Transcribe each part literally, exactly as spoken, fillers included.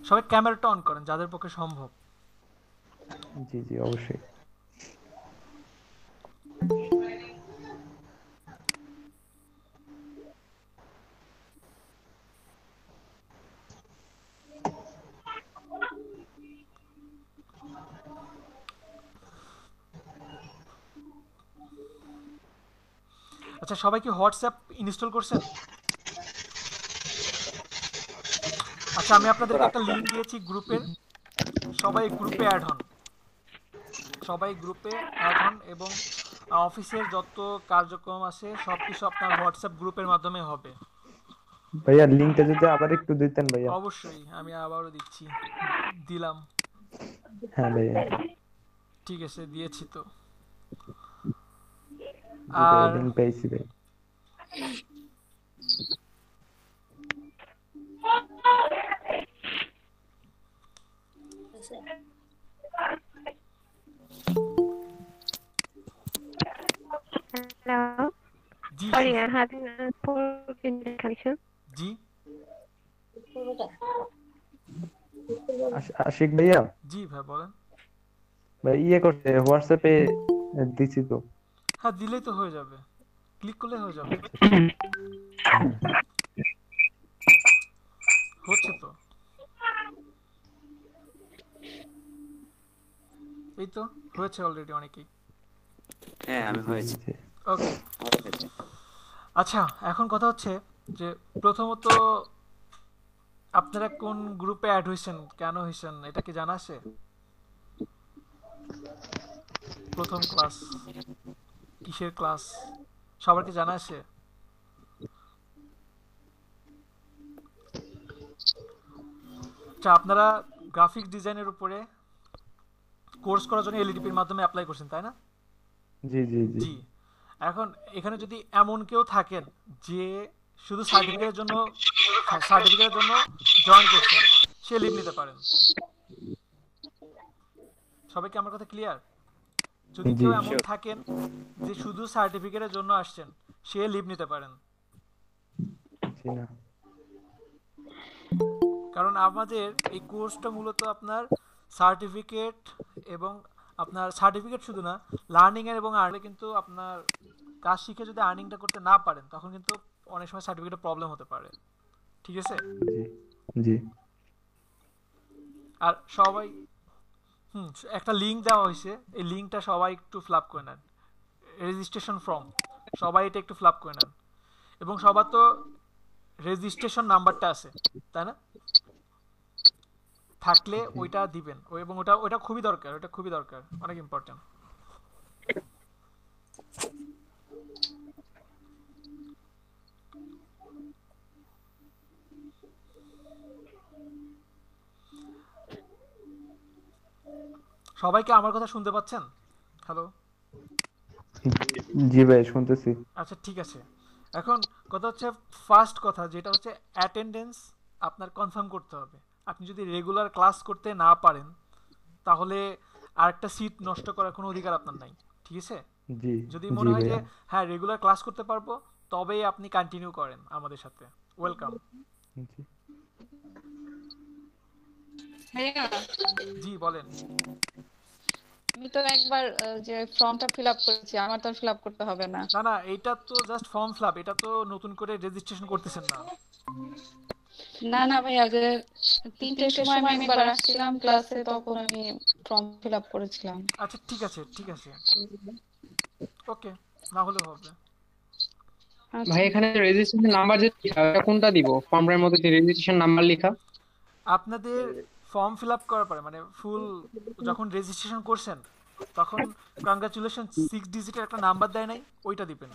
সবাই ক্যামেরাটা অন করেন যাদের পক্ষে সম্ভব। জি জি অবশ্যই। আচ্ছা, সবাই কি হোয়াটসঅ্যাপ ইনস্টল করছেন? আচ্ছা, আমি আপনাদেরকে একটা লিংক দিয়েছি গ্রুপের, সবাই গ্রুপে অ্যাড হন। সবাই গ্রুপে অ্যাড হন এবং অফিসের যত কার্যক্রম আছে সব কিছু আপনার হোয়াটসঅ্যাপ গ্রুপের মাধ্যমে হবে। ভাইয়া লিংকটা যদি আবার একটু দিতেন ভাইয়া। অবশ্যই, আমি আবারও দিচ্ছি, দিলাম। হ্যাঁ ভাইয়া। ঠিক আছে, দিয়েছি তো। জি ভাইয়া আর লিংক পেয়েছি ভাই। Hello. জি Sorry, শুন- I'm having a poor internet connection. জি আশ- আশিক ভাইয়া, জি ভাই বলেন। ভাই ইয়ে করছে হোয়াটসঅ্যাপে দিছি তো। হ্যাঁ, দিলেই তো হয়ে যাবে, ক্লিক করলে হয়ে যাবে। হ্যাঁ। হচ্ছে তো, এই তো হয়েছে অলরেডি অনেকেই। হ্যাঁ আমি জি জি হয়েছে। জি। ওকে। আমার হয়েছে। আচ্ছা, এখন কথা হচ্ছে যে প্রথমত আপনারা কোন গ্রুপে অ্যাড হয়েছেন, কেন হয়েছেন, এটা কি জানা আছে? প্রথম ক্লাস, কিসের ক্লাস, সবার কি জানা আছে? আচ্ছা, আপনারা গ্রাফিক ডিজাইনের উপরে কোর্স করার জন্য এলইডিপির মাধ্যমে অ্যাপ্লাই করছেন, তাই না? জি জি জি। জি। এখন এখানে যদি এমন কেউ থাকেন যে শুধু সার্টিফিকেটের জন্য সার্টিফিকেটের জন্য জয়েন করছেন, সে লিভ নিতে পারেন। সবাইকে আমার কথা ক্লিয়ার? যদি জি কেউ এমন শিওর। থাকেন যে শুধু সার্টিফিকেটের জন্য আসছেন, সে লিভ নিতে পারেন। জি না। কারণ আমাদের এই কোর্সটা মূলত আপনার সার্টিফিকেট এবং আপনার সার্টিফিকেট শুধু না, লার্নিং এর এবং আর্নিং, কিন্তু আপনার কাজ শিখে যদি আর্নিংটা করতে না পারেন তখন কিন্তু অনেক সময় সার্টিফিকেটে প্রবলেম হতে পারে। ঠিক আছে? জি জি। আর সবাই, হুম, একটা লিঙ্ক দেওয়া হয়েছে, এই লিঙ্কটা সবাই একটু ফ্লাপ করে নেন। রেজিস্ট্রেশন ফর্ম, সবাই এটা একটু ফ্লাপ করে নেন। এবং সবার তো রেজিস্ট্রেশন নাম্বারটা আছে, তাই না? থাকলে জি ওইটা দিবেন, ও এবং ওটা ওটা খুবই দরকার, ওটা খুবই দরকার, অনেক ইম্পর্টেন্ট। সবাইকে আমার কথা শুনতে পাচ্ছেন? হ্যালো? জি ভাই শুনতেছি। আচ্ছা, ঠিক আছে। এখন কথা হচ্ছে, ফার্স্ট কথা যেটা হচ্ছে অ্যাটেন্ডেন্স আপনার কনফার্ম করতে হবে। আপনি যদি রেগুলার ক্লাস করতে না পারেন তাহলে আরেকটা সিট নষ্ট করার কোনো অধিকার আপনার নাই। ঠিক আছে? জি যদি জি মনে হয় যে ভাইয়া। হ্যাঁ রেগুলার ক্লাস করতে পারবো, তবেই আপনি কন্টিনিউ করেন আমাদের সাথে। ওয়েলকাম। জি ভাইয়া, জি বলেন। আমি তো একবার আহ, যে ফর্মটা ফিল আপ করেছি, আমার তো ফিল আপ করতে হবে না। না না, এটা তো জাস্ট ফর্ম ফিল আপ, এটা তো নতুন করে রেজিস্ট্রেশন করতেছেন না। না না ভাইয়া, যে তিনটের সময় আমি একবার আসছিলাম ক্লাসে, তখন আমি ফর্ম ফিল আপ করেছিলাম। আচ্ছা, ঠিক আছে ঠিক আছে, ওকে, না হলে হবে। আচ্ছা। ভাই এখানে রেজিস্ট্রেশন নাম্বার যে লেখা ওটা কোনটা দিব? ফর্মের মধ্যে যে রেজিস্ট্রেশন নাম্বার লেখা। আপনাদের ফর্ম ফিল আপ করার পরে মানে ফুল যখন রেজিস্ট্রেশন করছেন তখন কংগ্রাচুলেশন সিক্স ডিজিটের একটা নাম্বার দেয় নাই, ওইটা দিবেন।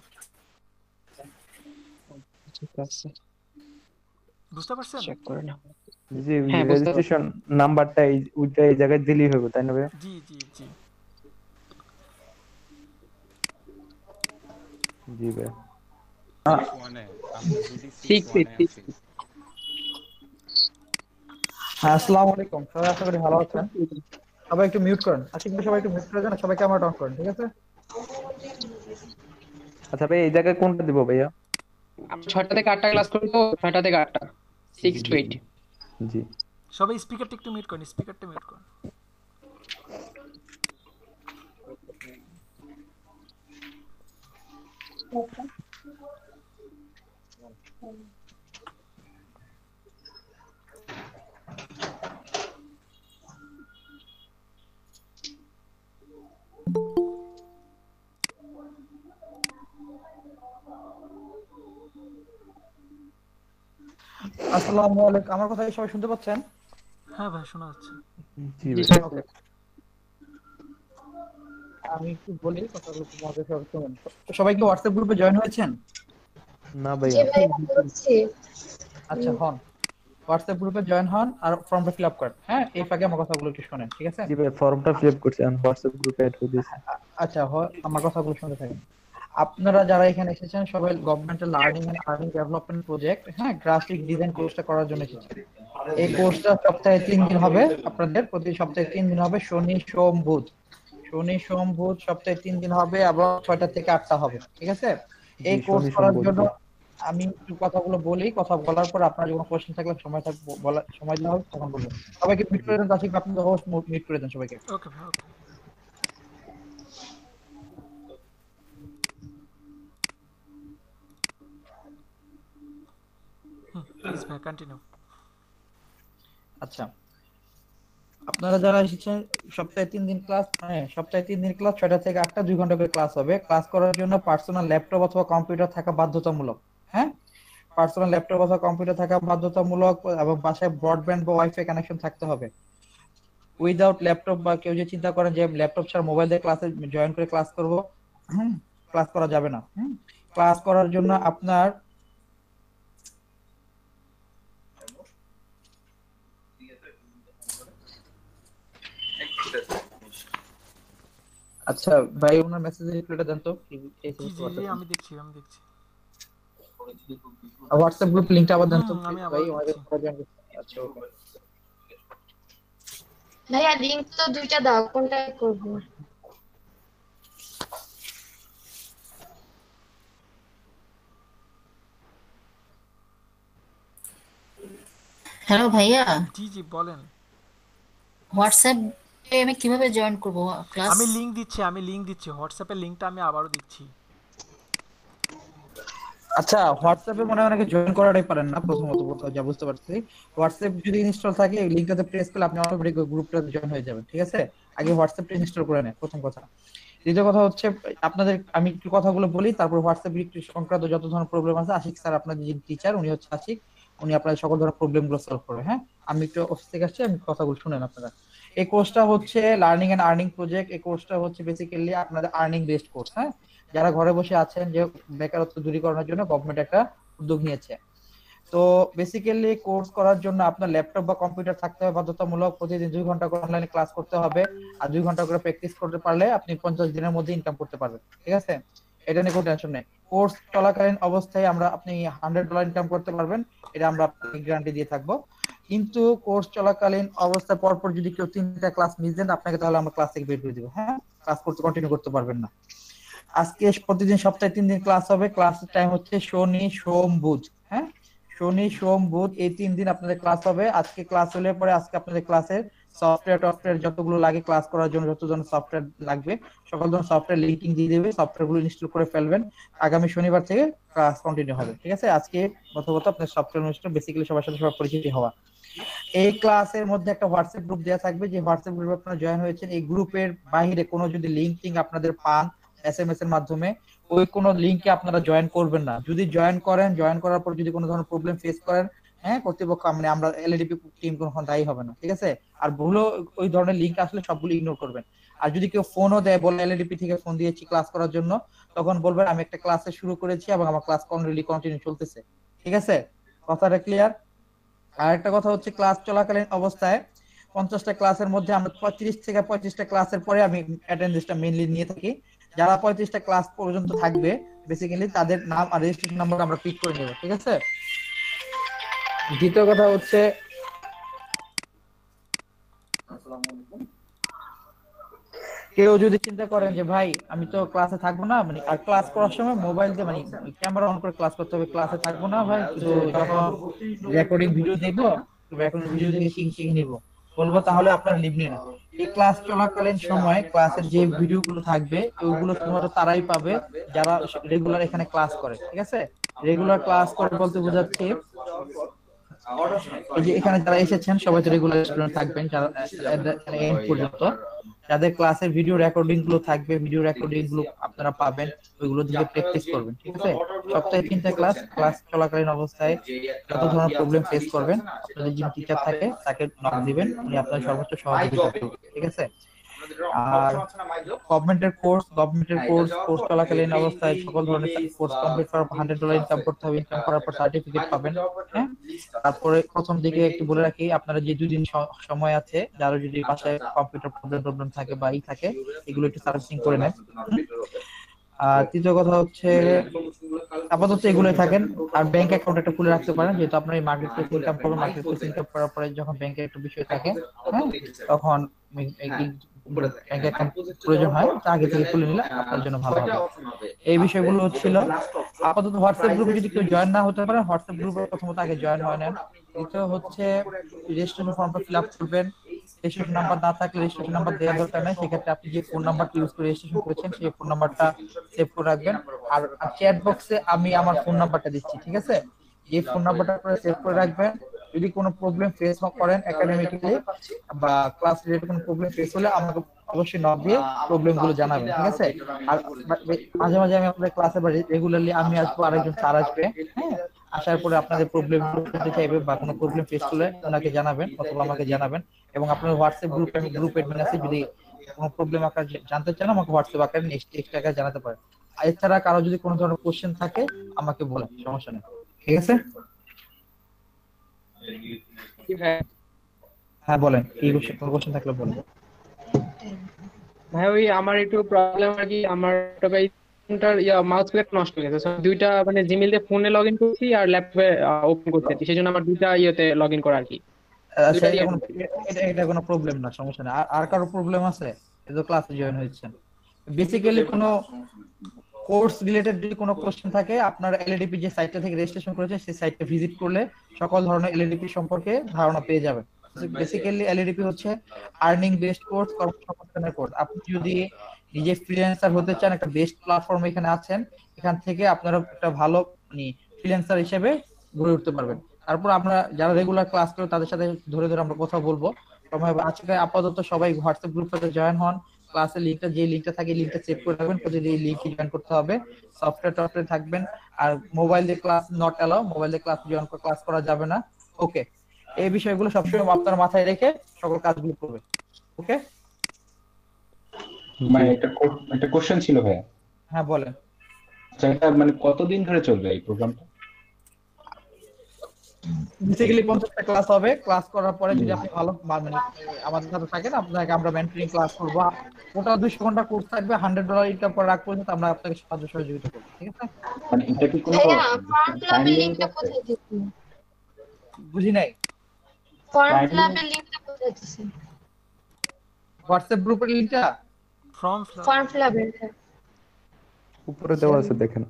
ঠিক আছে, বুঝতে পারছেন? চেক করে নাও। জি হ্যাঁ বুঝতে পারছি। রেজিস্ট্রেশন নাম্বারটা এই ওইটা এই জায়গায় দিলেই হবে তাই না ভাইয়া? জি জি জি। জি ভাইয়া। সিক্স ওয়ানে আমরা যদি সিক্স সিক্স ওয়ানে এইট আছি। হ্যাঁ, আসসালামু আলাইকুম সবাই, আশা করি ভালো আছেন। সবাই একটু মিউট করেন, আশিক ভাই সবাই একটু মিউট করে দেন, আর সবাই ক্যামেরা অন করেন, ঠিক আছে? আচ্ছা ভাই এই জায়গায় কোনটা দিব ভাইয়া? আমরা ছয়টা থেকে আটটা ক্লাস করি তো, ছয়টা থেকে আটটা, সিক্স টু এইট। জি সবাই স্পিকারটা একটু মিউট করেন, স্পিকারটা মিউট করেন। আসসালামু আলাইকুম, আমার কথা কি সবাই শুনতে পাচ্ছেন? হ্যাঁ ভাই শোনা যাচ্ছে। জি জি ভাই। স্যার। Okay. আমি একটু বলি কথাগুলো একটু মনোযোগ সহকারে শুনুন। তো সবাই কি হোয়াটসঅ্যাপ গ্রুপে জয়েন হয়েছেন? না ভাইয়া। আচ্ছা হন, হোয়াটসঅ্যাপ গ্রুপে জয়েন হন আর ফর্মটা ফিল আপ করেন। হ্যাঁ, এই ফাঁকে আমার কথাগুলো একটু শুনেন, ঠিক আছে? জি ভাই, ফর্মটা ফিল আপ করছি, আমি হোয়াটসঅ্যাপ গ্রুপে অ্যাড হয়ে দিয়েছি। আ- আচ্ছা হ- আমার কথাগুলো শুনতে থাকেন। আপনারা যারা এখানে এসেছেন সবাই গভর্নমেন্টের learning and earning development project, হ্যাঁ, গ্রাফিক ডিজাইন কোর্সটা করার জন্য এসেছেন। এই কোর্সটা সপ্তাহে তিন দিন হবে, আপনাদের প্রতি সপ্তাহে তিন দিন হবে, শনি সোম বুধ। শনি সোম বুধ সপ্তাহে তিন দিন হবে এবং ছয়টা থেকে আটটা হবে, ঠিক আছে? এই জি, কোর্স শনি সোম করার বুধ, জন্য জি। আমি একটু কথাগুলো বলি, কথা বলার পর আপনার কোনো কোশ্চেন থাকলে সময় থাকবে বলার সময় দেওয়া হবে, তখন বলবেন। সবাইকে মিট জি করে দেন, তাসিফ আপনি হোস্ট মিট করে দেন সবাইকে। ওকে ভাই, ওকে। হুম, প্লিজ ভাই কন্টিনিউ। আচ্ছা, আপনারা যারা এসেছেন সপ্তাহে তিন দিন ক্লাস, হ্যাঁ সপ্তাহে তিন দিন ক্লাস, ছয়টা থেকে আটটা, দুই ঘন্টা করে ক্লাস হবে। ক্লাস করার জন্য পার্সোনাল ল্যাপটপ অথবা কম্পিউটার থাকা বাধ্যতামূলক। হ্যাঁ, পার্সোনাল ল্যাপটপ অথবা কম্পিউটার থাকা বাধ্যতামূলক এবং বাসায় ব্রডব্যান্ড বা ওয়াইফাই কানেকশন থাকতে হবে। উইদাউট ল্যাপটপ বা কেউ যে চিন্তা করেন যে ল্যাপটপ ছাড়া মোবাইল দিয়ে ক্লাসে জয়েন করে ক্লাস করব, হুম, ক্লাস করা যাবে না। হুম, ক্লাস করার জন্য আপনার আচ্ছা ভাই ওনার মেসেজে রিপ্লাইটা দেন তো, কি কি জি জি জি, আমি দেখছি, আমি দেখছি। হোয়াটসঅ্যাপ গ্রুপ লিংকটা আবার দেন তো হুম, আমি please আবার ভাই, আমাদের দিচ্ছি। সবাই join করতে। আচ্ছা ওকে। ভাইয়া লিংক তো দুইটা দাও, কোনটা করবো? হ্যালো ভাইয়া, জি জি বলেন। হোয়াটসঅ্যাপে আমি কিভাবে জয়েন করব ক্লাস? আমি লিংক দিচ্ছি, আমি লিংক দিচ্ছি, হোয়াটসঅ্যাপের লিংকটা আমি আবারও দিচ্ছি। আচ্ছা, হোয়াটসঅ্যাপে মনে হয় অনেকে জয়েন করাটাই পারেন না, প্রথমত বলতে যা বুঝতে পারছি। হোয়াটসঅ্যাপ যদি ইনস্টল থাকে এই লিংকটাতে প্রেস করলে আপনি অটোমেটিক গ্রুপটাতে জয়েন হয়ে যাবেন, ঠিক আছে? আগে হোয়াটসঅ্যাপটা ইনস্টল করে নেন, প্রথম কথা। দ্বিতীয় কথা হচ্ছে আপনাদের আমি একটু কথাগুলো বলি, তারপর হোয়াটসঅ্যাপ একটু সংক্রান্ত যত ধরনের প্রবলেম আছে আশিক স্যার আপনাদের যিনি টিচার উনি হচ্ছে আশিক, উনি আপনাদের সকল ধরনের প্রবলেমগুলো সলভ করবে। হ্যাঁ, আমি একটু অফিস থেকে আসছি, আমি কথাগুলো শুনেন আপনারা। এই কোর্সটা হচ্ছে লার্নিং এন্ড আর্নিং প্রজেক্ট। এই কোর্সটা হচ্ছে বেসিক্যালি আপনাদের আর্নিং বেসড কোর্স। হ্যাঁ, যারা ঘরে বসে আছেন, যে বেকারত্ব দূরীকরণের জন্য গভর্নমেন্ট একটা উদ্যোগ নিয়েছে। তো বেসিক্যালি কোর্স করার জন্য আপনার ল্যাপটপ বা কম্পিউটার থাকতে হবে বাধ্যতামূলক। প্রতিদিন দুই ঘন্টা করে অনলাইনে ক্লাস করতে হবে, আর দুই ঘন্টা করে প্র্যাকটিস করতে পারলে আপনি পঞ্চাশ দিনের মধ্যে ইনকাম করতে পারবেন, ঠিক আছে? এটা নিয়ে কোনো টেনশন নেই। কোর্স চলাকালীন অবস্থায় আমরা আপনি হান্ড্রেড ডলার ইনকাম করতে পারবেন, এটা আমরা আপনাকে গ্যারান্টি দিয়ে থাকবো। কিন্তু কোর্স চলাকালীন অবস্থায় পরপর যদি কেউ তিনটা ক্লাস মিস দেন আপনাকে তাহলে আমরা ক্লাস থেকে বের করে দিব। হ্যাঁ, ক্লাস করতে কন্টিনিউ করতে পারবেন না। আজকে প্রতিদিন সপ্তাহে তিন দিন ক্লাস হবে। ক্লাসের টাইম হচ্ছে শনি সোম বুধ। হ্যাঁ, শনি সোম বুধ এই তিন দিন আপনাদের ক্লাস হবে। আজকে ক্লাস হলে পরে আজকে আপনাদের ক্লাসের সফটওয়্যার টফটওয়্যার যতগুলো লাগে ক্লাস করার জন্য, যত ধরনের সফটওয়্যার লাগবে সকল ধরনের সফটওয়্যার লিঙ্কিং দিয়ে দেবে, সফটওয়্যার গুলো ইনস্টল করে ফেলবেন। আগামী শনিবার থেকে ক্লাস কন্টিনিউ হবে, ঠিক আছে? আজকে প্রথমত আপনার সফটওয়্যার অনুষ্ঠান বেসিক্যালি সবার সাথে সবার পরিচিতি হওয়া। এই ক্লাসের মধ্যে একটা হোয়াটসঅ্যাপ গ্রুপ দেওয়া থাকবে, যে হোয়াটসঅ্যাপ গ্রুপে আপনারা জয়েন হয়েছেন, এই গ্রুপের বাইরে কোনো যদি লিঙ্ক টিঙ্ক আপনাদের পান এসএমএস এর মাধ্যমে, ওই কোনো লিংকে আপনারা জয়েন করবেন না। যদি জয়েন করেন, জয়েন করার পর যদি কোনো ধরনের প্রবলেম ফেস করেন, হ্যাঁ, কর্তৃপক্ষ মানে আমরা এলএডিপি টিম কোনো দায়ী হবে না, ঠিক আছে? আর ভুলও ওই ধরনের লিংক আসলে সবগুলো ইগনোর করবেন। আর যদি কেউ ফোনও দেয় বলে এলএডিপি থেকে ফোন দিয়েছি ক্লাস করার জন্য, তখন বলবেন আমি একটা ক্লাসে শুরু করেছি এবং আমার ক্লাস অলরেডি কন্টিনিউ চলতেছে, ঠিক আছে? কথাটা ক্লিয়ার? আর একটা কথা হচ্ছে ক্লাস চলাকালীন অবস্থায় পঞ্চাশটা ক্লাসের মধ্যে আমরা পঁয়ত্রিশ থেকে পঁয়ত্রিশটা ক্লাসের পরে আমি অ্যাটেন্ডেন্সটা মেইনলি নিয়ে থাকি। যারা পঁয়ত্রিশটা ক্লাস পর্যন্ত থাকবে বেসিক্যালি তাদের নাম আর রেজিস্ট্রেশন নাম্বার আমরা পিক করে নেব, ঠিক আছে? দ্বিতীয় কথা হচ্ছে কেউ যদি চিন্তা করেন যে ভাই আমি তো ক্লাসে থাকবো না, মানে আর ক্লাস করার সময় মোবাইল দিয়ে মানে ক্যামেরা অন করে ক্লাস করতে হবে, ক্লাসে থাকবো না ভাই, তো যখন রেকর্ডিং ভিডিও দেখবো করবো, এখন ভিডিও দেখে শিখে শিখে নিবো, বলবো তাহলে আপনারা নিবেন না। এই ক্লাস চলাকালীন সময় ক্লাসের যে ভিডিওগুলো থাকবে ওইগুলো শুধুমাত্র তারাই পাবে যারা রেগুলার এখানে ক্লাস করে, ঠিক আছে? রেগুলার ক্লাস করে বলতে বোঝাচ্ছে এই যে এখানে যারা এসেছেন সবাই তো রেগুলার স্টুডেন্ট থাকবেন, যারা এন্ড পর্যন্ত যাদের ক্লাসের ভিডিও রেকর্ডিং গুলো থাকবে, ভিডিও রেকর্ডিং গুলো আপনারা পাবেন, ওইগুলো দিয়ে প্র্যাকটিস করবেন, ঠিক আছে? সপ্তাহে তিনটা ক্লাস, ক্লাস চলাকালীন অবস্থায় যত ধরনের প্রবলেম ফেস করবেন আপনাদের যিনি টিচার থাকে তাকে নক দিবেন, উনি আপনার সর্বোচ্চ সহযোগিতা করবেন, ঠিক আছে? আর গভর্নমেন্টের কোর্স গভর্নমেন্টের কোর্স কোর্স চলাকালীন অবস্থায় সকল ধরনের কোর্স কমপ্লিট করার পর হান্ড্রেড ডলার ইনকাম করতে হবে, ইনকাম করার পর সার্টিফিকেট পাবেন। হ্যাঁ, তারপরে প্রথম দিকে একটু বলে রাখি, আপনারা যে দুই দিন স- সময় আছে, যারা যদি বাসায় কম্পিউটার প্রবলেম প্রবলেম থাকে বা ই থাকে, এগুলো একটু সার্ভিসিং করে নেন। আর তৃতীয় কথা হচ্ছে আপাতত এগুলোই থাকেন, আর ব্যাংক অ্যাকাউন্ট একটা খুলে রাখতে পারেন, যেহেতু আপনার এই মার্কেট প্লেস ইনকাম করবেন, মার্কেট প্লেস ইনকাম করার পরে যখন ব্যাংকে একটা বিষয় থাকে, হ্যাঁ, তখন ব্যাংক অ্যাকাউন্ট প্রয়োজন হয়, তা আগে থেকে খুলে নিলে আপনার জন্য ভালো হবে। এই বিষয়গুলো ছিল। আপাতত হোয়াটসঅ্যাপ গ্রুপে যদি কেউ জয়েন না হতে পারে, হোয়াটসঅ্যাপ গ্রুপে প্রথমত আগে জয়েন হয়ে নেন। দ্বিতীয় হচ্ছে রেজিস্ট্রেশন ফর্মটা ফিল আপ করবেন। রেজিস্ট্রেশন নাম্বার না থাকলে রেজিস্ট্রেশন নাম্বার দেওয়ার দরকার নেই, সেক্ষেত্রে আপনি যে ফোন নাম্বারটা ইউজ করে রেজিস্ট্রেশন করেছেন সেই ফোন নাম্বারটা সেভ করে রাখবেন। আর চ্যাট বক্সে আমি আমার ফোন নাম্বারটা দিচ্ছি, ঠিক আছে? এই ফোন নাম্বারটা করে সেভ করে রাখবেন। যদি কোনো প্রবলেম ফেস করেন একাডেমিক্যালি বা ক্লাস রিলেটেড কোনো প্রবলেম ফেস হলে আমাকে অবশ্যই নক দিয়ে প্রবলেম গুলো জানাবেন, ঠিক আছে? আর মাঝে মাঝে আমি আপনাদের ক্লাসে বা রেগুলারলি আমি আসবো, আরেকজন স্যার আসবে, হ্যাঁ, আসার পরে আপনাদের প্রবলেম শুনতে চাইবে বা কোনো প্রবলেম ফেস করলে ওনাকে জানাবেন অথবা আমাকে জানাবেন। এবং আপনার হোয়াটসঅ্যাপ গ্রুপে আমি গ্রুপ অ্যাডমিন আছি, যদি কোনো প্রবলেম আকার জানতে চান আমাকে হোয়াটসঅ্যাপ আকারে নেক্সট এক্সট্রা আকারে জানাতে পারেন। আর এছাড়া কারো যদি কোনো ধরনের কোশ্চেন থাকে আমাকে বলেন, সমস্যা নেই, ঠিক আছে? হ্যাঁ বলেন, কি কোশ্চেন, কোনো কোশ্চেন থাকলে বলেন। ভাই ওই আমার একটু প্রবলেম আর কি, আমার ভাই ফোনটার ইয়া মাউস প্যাড নষ্ট হয়ে গেছে, So, দুইটা মানে জিমেইল দিয়ে ফোনে লগইন করছি আর ল্যাপটপে ওপেন করতেছি, সেজন্য আমার দুইটা ইয়েতে লগইন করা আর কি। আচ্ছা, দুইটা এটা দিয়ে কোনো এটা এটা কোনো প্রবলেম না, সমস্যা নেই। আর আর কারো প্রবলেম আছে? এই তো ক্লাসে জয়েন হয়েছেন, বেসিক্যালি কোনো কোর্স রিলেটেড যদি কোনো কোশ্চেন থাকে, আপনার এলএডিপি যে সাইটটা থেকে রেজিস্ট্রেশন করেছে সেই সাইটটা ভিজিট করলে সকল ধরনের এলএডিপি সম্পর্কে ধারণা পেয়ে যাবেন। বেসিক্যালি এলএডিপি হচ্ছে আর্নিং বেসড কোর্স, কর্মসংস্থানের কোর্স। আপনি যদি নিজে ফ্রিল্যান্সার হতে চান, একটা বেস্ট প্ল্যাটফর্ম এখানে আছেন, এখান থেকে আপনারা একটা ভালো মানে ফ্রিল্যান্সার হিসেবে গড়ে উঠতে পারবেন। তারপর আমরা যারা রেগুলার ক্লাস করে তাদের সাথে ধরে ধরে আমরা কথা বলবো। সময় আজকে আপাতত সবাই হোয়াটসঅ্যাপ গ্রুপে জয়েন হন, ক্লাসের লিংকটা যে লিংকটা থাকে লিংকটা চেক করে রাখবেন, প্রতিদিন এই লিংকে জয়েন করতে হবে। সফটওয়্যার টফটওয়্যার থাকবেন। আর মোবাইল দিয়ে ক্লাস নট অ্যালাউ, মোবাইল দিয়ে ক্লাস জয়েন করে ক্লাস করা যাবে না। ওকে, এই বিষয়গুলো সবসময় আপনার মাথায় রেখে সকল কাজগুলো করবে। ওকে, মানে একটা কো- একটা কোশ্চেন ছিল ভাইয়া। হ্যাঁ বলেন। আচ্ছা, এটা মানে কতদিন ধরে চলবে এই প্রোগ্রামটা? বেসিক্যালি পঞ্চাশটা ক্লাস হবে। ক্লাস করার পরে যদি আপনি ভালো মা- মানে আমাদের সাথে থাকেন, আপনাকে আমরা মেন্টরিং ক্লাস করবো। ওটা দুইশো ঘন্টা কোর্স থাকবে, হান্ড্রেড ডলার ইনকাম করে রাখ পর্যন্ত আমরা আপনাকে সাহায্য সহযোগিতা করবো, ঠিক আছে? মানে এটা কি কোনো ভাইয়া ফর্ম টাইম ফিলাপের লিমিট লিংকটা আছে? কোথায় দিচ্ছেন? বুঝি নাই। ফর্ম Time ফিলাপের লিংকটা কোথায় দিচ্ছেন? হোয়াটসঅ্যাপ গ্রুপের লিংকটা ফর্ম ফর্ম ফিলাপের উপরে দেওয়া আছে, দেখেন।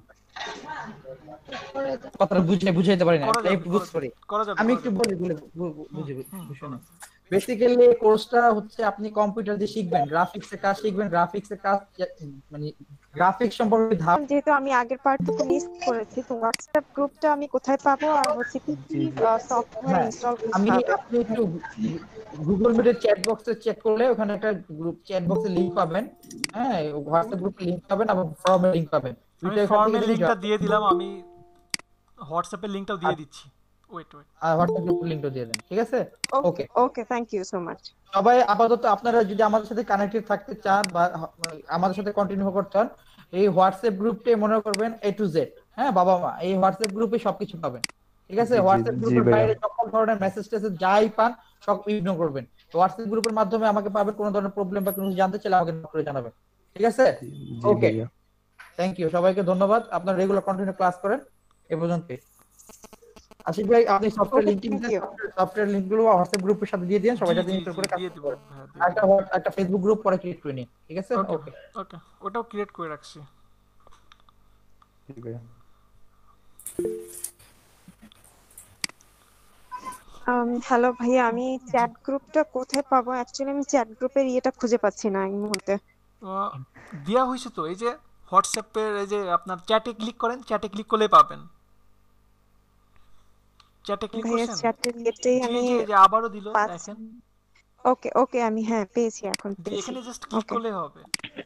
কথাটা বুঝে বুঝাইতে পারি না, করা এই যাবে, বুঝ করা করি। যাবে, করা যাবে, আমি করা একটু যাবে। বলি বলে বুঝে বুঝে বেসিক্যালি কোর্সটা হচ্ছে আপনি কম্পিউটার দিয়ে শিখবেন, গ্রাফিক্স এর কাজ শিখবেন, গ্রাফিক্স এর কাজ মানে গ্রাফিক্স সম্পর্কে ধারণা। যেহেতু আমি আগের পার্টটুকু মিস করেছি, তো হোয়াটসঅ্যাপ গ্রুপটা আমি কোথায় পাবো, আর হচ্ছে কি কি সফটওয়্যার হ্যাঁ, ইনস্টল করতে আমি হবে? আপনি একটু গুগল মিটের চ্যাট বক্সে চেক করলে ওখানে একটা গ্রুপ চ্যাট বক্সে লিংক পাবেন, হ্যাঁ, হোয়াটসঅ্যাপ গ্রুপে লিংক পাবেন এবং ফর্মের লিংক পাবেন। আমি দুইটা এখান থেকে ফর্মের যদি লিংকটা join দিয়ে করতে দিলাম, পারেন, আমি হোয়াটসঅ্যাপের লিংকটাও দিয়ে দিচ্ছি। ওয়েট ওয়েট আর হোয়াটসঅ্যাপ গ্রুপের লিংকটা দিয়ে দেন, ঠিক আছে? Okay okay, thank you so much. সবাই আপাতত আপনারা যদি আমাদের সাথে কানেক্টেড থাকতে চান বা আমাদের সাথে কন্টিনিউ করতে চান, এই হোয়াটসঅ্যাপ গ্রুপে মনে করবেন এ টু জেড, হ্যাঁ বাবা মা, এই হোয়াটসঅ্যাপ গ্রুপে সবকিছু পাবেন, ঠিক আছে? জি, জি, হোয়াটসঅ্যাপ জি গ্রুপের ভাইয়া। বাইরে সকল ধরনের মেসেজ টেসেজ যাই পান সব ইগনোর করবেন। হোয়াটসঅ্যাপ গ্রুপের মাধ্যমে আমাকে পাবেন, কোনো ধরনের প্রবলেম বা কোনো কিছু জানতে চাইলে আমাকে নক করে জানাবেন, ঠিক আছে? জি ওকে, ভাইয়া। থ্যাংক ইউ, সবাইকে ধন্যবাদ। আপনারা রেগুলার কন্টিনিউ ক্লাস করেন এ পর্যন্ত। আশিক ভাই, আপনি সফটওয়্যার লিংকিং সফটওয়্যার লিংকগুলো হোয়াটসঅ্যাপ গ্রুপের সাথে দিয়ে দিন, সবাই জি সাথে জি ইনস্টল জি করে কাজ দিয়ে দিব। করেন। হ্যাঁ, দিয়ে একটা দিব। হোয়াট- একটা ফেসবুক গ্রুপ পরে ক্রিয়েট করে নিন, ঠিক আছে? ওকে ওকে, ওকে, ওটাও ক্রিয়েট করে রাখছি। জি ভাইয়া। হ্যালো ভাইয়া, আমি চ্যাট গ্রুপটা কোথায় পাবো? অ্যাকচুয়ালি আমি চ্যাট গ্রুপের ইয়েটা খুঁজে পাচ্ছি না এই মুহূর্তে। আহ, দেয়া হয়েছে তো, এই যে হোয়াটসঅ্যাপের এই যে আপনার চ্যাটে ক্লিক করেন, চ্যাটে ক্লিক করলেই পাবেন। চ্যাটে ক্লিক ভাইয়া করছেন? চ্যাটের ইয়েতেই জি আমি জি, এই যে আবারও দিল, পাচ্ছি। দেখেন। ওকে ওকে, আমি হ্যাঁ পেয়েছি, এখন জি, পেয়েছি। এখানে জাস্ট ক্লিক ওকে। করলেই হবে।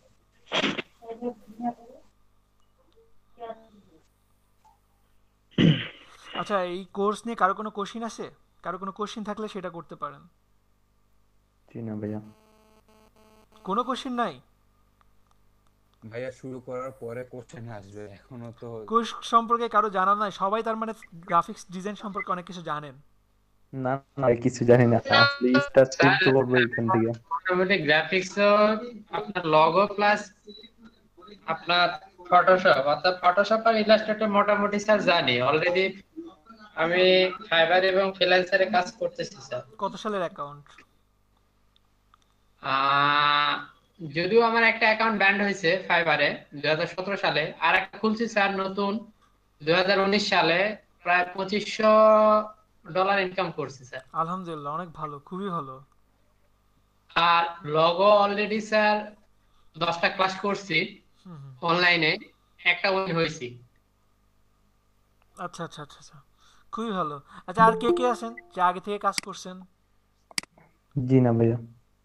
আচ্ছা, এই কোর্স নিয়ে কারো কোনো কোশ্চিন আছে? কারো কোনো কোশ্চিন থাকলে সেটা করতে পারেন। জি না ভাইয়া। কোনো কোশ্চিন নাই? ভাইয়া শুরু করার পরে কোশ্চেন আসবে, এখনো তো কোর্স সম্পর্কে কারো জানা নাই? সবাই তার মানে গ্রাফিক্স ডিজাইন সম্পর্কে অনেক কিছু জানেন। না না কিছু জানি না, আসলে স্টার্ট শুরু করবো এখান থেকে। মোটামুটি গ্রাফিক্স আপনার লগো প্লাস আপনার ফটোশপ, অর্থাৎ ফটোশপ আর ইলাস্ট্রেটর মোটামুটি স্যার জানি অলরেডি। আমি ফাইবার এবং ফ্রিল্যান্সারে কাজ করতেছি স্যার। কত সালের অ্যাকাউন্ট? আহ, যদিও আমার একটা অ্যাকাউন্ট ব্যান্ড হয়েছে ফাইবারে দুই হাজার সতেরো সালে, আর একটা খুলছি স্যার নতুন দুই হাজার উনিশ সালে, প্রায় পঁচিশশো ডলার ইনকাম করছি স্যার। আলহামদুলিল্লাহ, অনেক ভালো, খুবই ভালো। আর লগো অলরেডি স্যার দশটা ক্লাস করছি হুম হুম। অনলাইনে, একটা উইন হয়েছি। আচ্ছা আচ্ছা আচ্ছা আচ্ছা, খুবই ভালো। আচ্ছা, আর কে কে আছেন যে আগে থেকে কাজ করছেন? জি না ভাইয়া।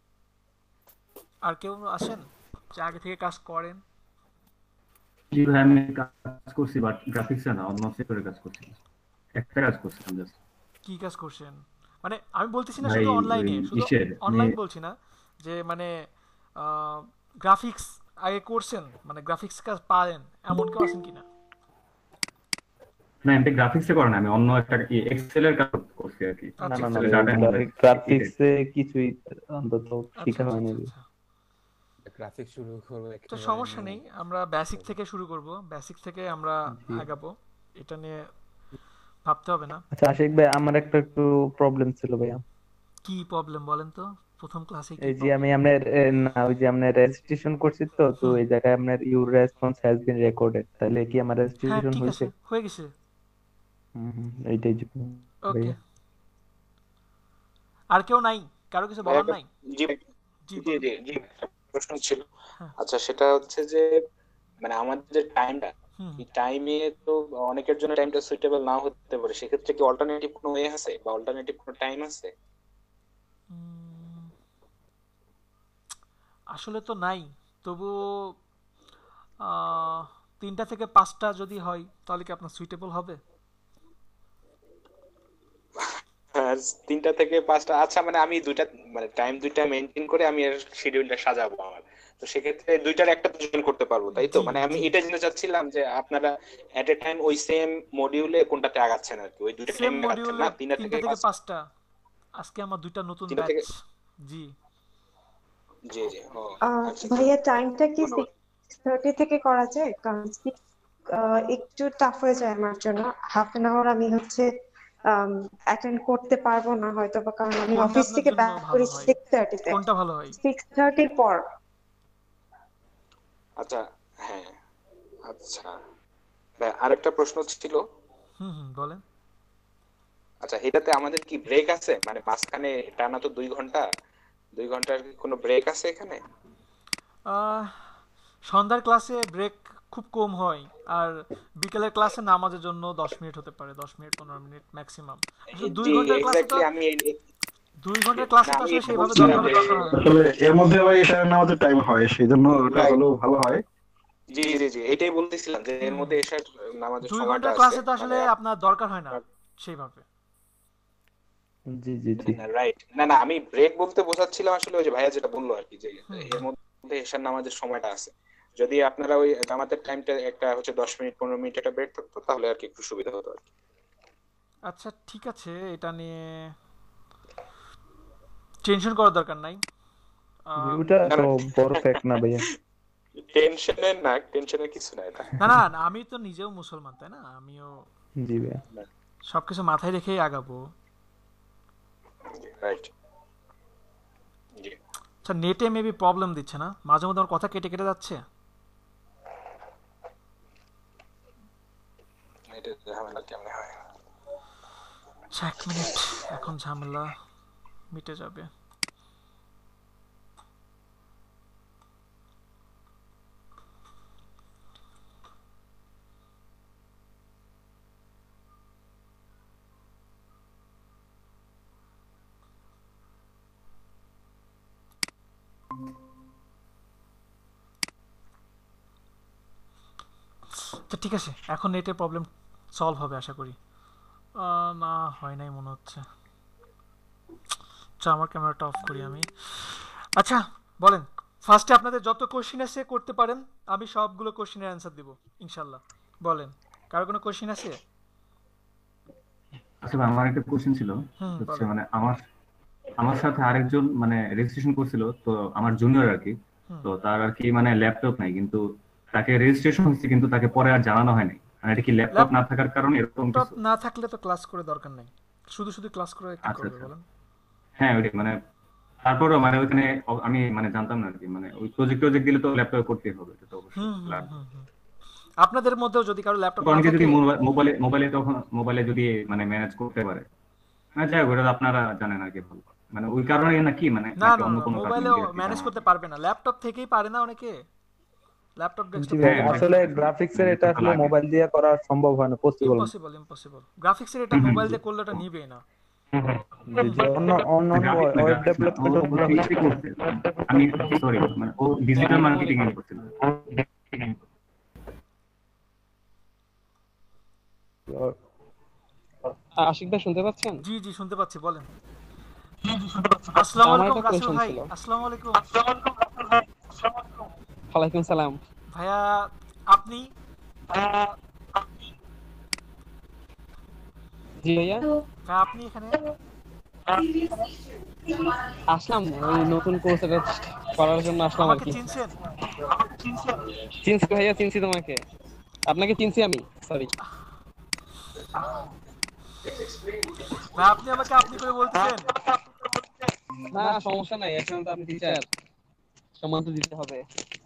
আর কেউ আছেন যে আগে থেকে কাজ করেন? জি ভাই, আমি কাজ করছি বাট গ্রাফিক্সে না, অন্য সেক্টরে কাজ করছি। একটা কাজ করছিলাম জাস্ট। কি কাজ করছেন? মানে আমি বলতেছি না ভাই শুধু ওই অনলাইনে, শুধু ইসের অনলাইন মানে বলছি না, যে মানে গ্রাফিক্স আগে করছেন, মানে গ্রাফিক্স কাজ পারেন এমন কেউ আছেন কিনা? না, এমনি গ্রাফিক্সে করে না, আমি অন্য একটা এক্সেল এর কাজ করছি আর কি। না আচ্ছা না না আচ্ছা এক্সেল ডাটা ভাইয়া, গ্রাফিক্সে কিছুই অন্তত আচ্ছা শেখা আচ্ছা হয়নি। আচ্ছা আচ্ছা। গ্রাফিক্স শুরু করবো তো একেবারে সমস্যা নিউ। নেই, আমরা বেসিক থেকে শুরু করব, বেসিক থেকে আমরা জি। আগাবো, এটা নিয়ে ভাবতে হবে না। আচ্ছা আশিক ভাই, আমার একটা একটু প্রবলেম ছিল ভাইয়া। কি প্রবলেম বলেন তো? প্রথম ক্লাসে কি এই যে প্রবলেম? আমি আপনার এ, না ওই যে আপনার রেজিস্ট্রেশন করছি তো তো হুম, এই জায়গায় আপনার your response has been recorded, তাহলে কি আমার হ্যাঁ রেজিস্ট্রেশন ঠিক হয়েছে? আছে, হয়ে গেছে। হুম হুম, এইটাই জন্য ওকে, ভাইয়া। আর কেউ নাই? কারো কিছু ভাই বলার একটা নাই? জি জি জি বলুন। জি জি একটা প্রশ্ন ছিল। হ্যাঁ। আচ্ছা, সেটা হচ্ছে যে মানে আমাদের যে টাইমটা, হুম এই টাইমে তো অনেকের জন্য টাইমটা সুইটেবল নাও হতে পারে, সেক্ষেত্রে কি অল্টারনেটিভ কোনো ওয়ে আছে বা অল্টারনেটিভ কোনো টাইম আছে? উম, আসলে তো নাই, তবুও আহ, তিনটা থেকে পাঁচটা যদি হয় তাহলে কি আপনার সুইটেবল হবে? হ্যাঁ, তিনটা থেকে পাঁচটা। আচ্ছা, মানে আমি দুইটা মানে টাইম দুইটা মেনটেন করে আমি এর শিডিউলটা সাজাবো আমার। তো সেক্ষেত্রে দুইটার একটা তো জয়েন করতে পারবো, তাই তো? জি মানে আমি জি, এটা জানতে চাচ্ছিলাম যে আপনারা এট এ টাইম ওই সেম মডিউলে কোনটাতে আগাচ্ছেন আর কি, ওই দুইটা সেম টাইম আগাচ্ছেন মডিউলে না তিনটা তিনটা থেকে থেকে পাঁচটা? পাঁচটা। আজকে আমার দুইটা নতুন তিনটা ব্যাচ। থেকে জি, জি জি ও আহ, আচ্ছা, ভাইয়া টাইমটা কি ধন্যবাদ। সিক্স থার্টি থেকে করা যায়? কারণ six, আহ, একটু টাফ হয়ে যায় আমার জন্য। হাফ এন আওয়ার আমি হচ্ছে অ্যাটেন্ড করতে পারবো না হয়তো বা, কারণ আমি কোনটা অফিস আপনার থেকে জন্য ব্যাক ভালো করি হয়? সিক্স থার্টিতে। কোনটা ভালো হয়? সিক্স থার্টির পর। আচ্ছা, হ্যাঁ, আচ্ছা ভাই, আরেকটা প্রশ্ন ছিল। হুম হুম, বলেন। আচ্ছা, এটাতে আমাদের কি ব্রেক আছে? মানে মাঝখানে টানা তো দুই ঘন্টা, দুই ঘন্টার কি কোনো ব্রেক আছে এখানে? আহ, সন্ধ্যার ক্লাসে ব্রেক খুব কম হয়, আর বিকেলের ক্লাসে নামাজের জন্য দশ মিনিট হতে পারে, দশ মিনিট পনেরো মিনিট ম্যাক্সিমাম। আসলে দুই জি ঘন্টার ক্লাসে তো এক্স্যাক্টলি, আমি এই- এই- দুই ঘন্টার ক্লাসে না তো আমি আসলে এটা সেইভাবে বলছিলাম দরকার যে দরকার হয় না। আসলে এর মধ্যে আবার এটা নামাজের টাইম হয়, সেই জন্য ওটা রাইট, হলেও ভালো হয়। জি জি জি, এটাই বলতেছিলাম যে এর হুম, মধ্যে এসার নামাজের দুই সময়টা ঘন্টার আছে ক্লাসে তো মানে আসলে আপনার দরকার হয় না সেইভাবে। জি জি জি। রাইট। না না, আমি ব্রেক বলতে বোঝাচ্ছিলাম আসলে ওই যে ভাইয়া যেটা বললো আর কি, যে হুম এর হুম, মধ্যে এসার নামাজের সময়টা আছে। যদি আপনারা ওই জামাতের টাইমটা একটা হচ্ছে দশ মিনিট পনেরো মিনিট একটা ব্রেক থাকতো তাহলে আর কি একটু সুবিধা হতো আর কি। আচ্ছা ঠিক আছে, এটা নিয়ে টেনশন করার দরকার নাই। আহ, ওটা না তো না, বড় ফ্যাক্ট না ভাইয়া। টেনশনের না, টেনশনের কিছু না এটা। না না না, আমি তো নিজেও মুসলমান, তাই না? আমিও জি ভাইয়া। সবকিছু মাথায় রেখেই আগাবো। রাইট, জি। আচ্ছা, নেটে মেবি প্রবলেম দিচ্ছে না, মাঝে মধ্যে আমার কথা কেটে কেটে যাচ্ছে। এটা ঝামেলা কেমনে হয়? আচ্ছা এক মিনিট, এখন ঝামেলা মিটে যাবে। তো ঠিক আছে, এখন নেটের প্রবলেম সলভ হবে আশা করি। আহ, না হয় নাই মনে হচ্ছে। আচ্ছা আমার ক্যামেরাটা অফ করি আমি। আচ্ছা বলেন, ফার্স্টে আপনাদের যত কোশ্চেন আছে করতে পারেন, আমি সবগুলো কোশ্চেনের অ্যান্সার দিব ইনশাল্লাহ। বলেন, কারো কোনো কোশ্চেন আছে? আচ্ছা ভাই, আমার একটা কোশ্চেন ছিল, হুম, হচ্ছে বলেন। মানে আমার আমার সাথে আরেকজন মানে রেজিস্ট্রেশন করছিল, তো আমার জুনিয়র আর কি। তো তার আর কি মানে ল্যাপটপ নাই, কিন্তু তাকে রেজিস্ট্রেশন হচ্ছে কিন্তু তাকে পরে আর জানানো হয় নাই। মানে এটা কি ল্যাপটপ না থাকার কারণে এরকম ল্যাপটপ কিছু? না থাকলে তো ক্লাস করে দরকার নাই, শুধু শুধু ক্লাস করে কি আচ্ছা করবে আচ্ছা, বলেন? হ্যাঁ ওইটাই মানে, তারপরেও মানে ওইখানে অ- আমি মানে জানতাম না আর কি, মানে ওই প্রজেক্ট প্রজেক্ট দিলে তো ল্যাপটপে করতেই হবে, এটা তো অবশ্যই হুম হুম লাগবে। হুম হুম। আপনাদের মধ্যেও যদি কারো ল্যাপটপ না অনেকে যদি থাকে, মোবাইলে মোবাইলে তখন মোবাইলে যদি মানে ম্যানেজ করতে পারে, মানে যাই হোক ওটা তো আপনারা জানেন আর কি ভালো। মানে ওই কারণে নাকি মানে না নাকি না অন্য না কোনো কারণে মোবাইলেও আর কি ম্যানেজ জানা? করতে পারবে না, ল্যাপটপ থেকেই পারে না অনেকে, ল্যাপটপ জি ডেস্কটপ ভাই, থেকেই পারে। আসলে গ্রাফিক্সের এটা আসলে মোবাইল দিয়ে করা সম্ভব হয় না, পসিবল না। ইম্পসিবল ইম্পসিবল, গ্রাফিক্সের এটা মোবাইল দিয়ে করলে এটা নিবে না। জি জি, অন্য অন্য অন্য গ্রাফিক্স না, ওয়েব গ্রাফিক্স না, ও ডেভেলপমেন্ট হচ্ছে ইসে করছে। আমি সরি মানে ও ডিজিটাল মার্কেটিং এ করছিল। আশিক ভাই শুনতে পাচ্ছেন? জি জি শুনতে পাচ্ছি, বলেন। আসসালামু আমার আলাইকুম একটা রাসেল কোয়েশ্চেন ভাই। ছিল। আসসালামু আলাইকুম। ওয়ালাইকুম সালাম। ভাইয়া আপনি? জি ভাইয়া, ভাই আপনি এখানে? আসলাম ওই নতুন কোর্স এটা করার জন্য আসলাম আর আমাকে কি। চিনছেন? চিনছি ভাইয়া, চিনছি তোমাকে, আপনাকে চিনছি আমি, সরি। ভাই আপনি আমাকে আপনি করে বলতেছেন? না সমস্যা নাই, এখন তো আপনি টিচার, সম্মান তো দিতে হবে।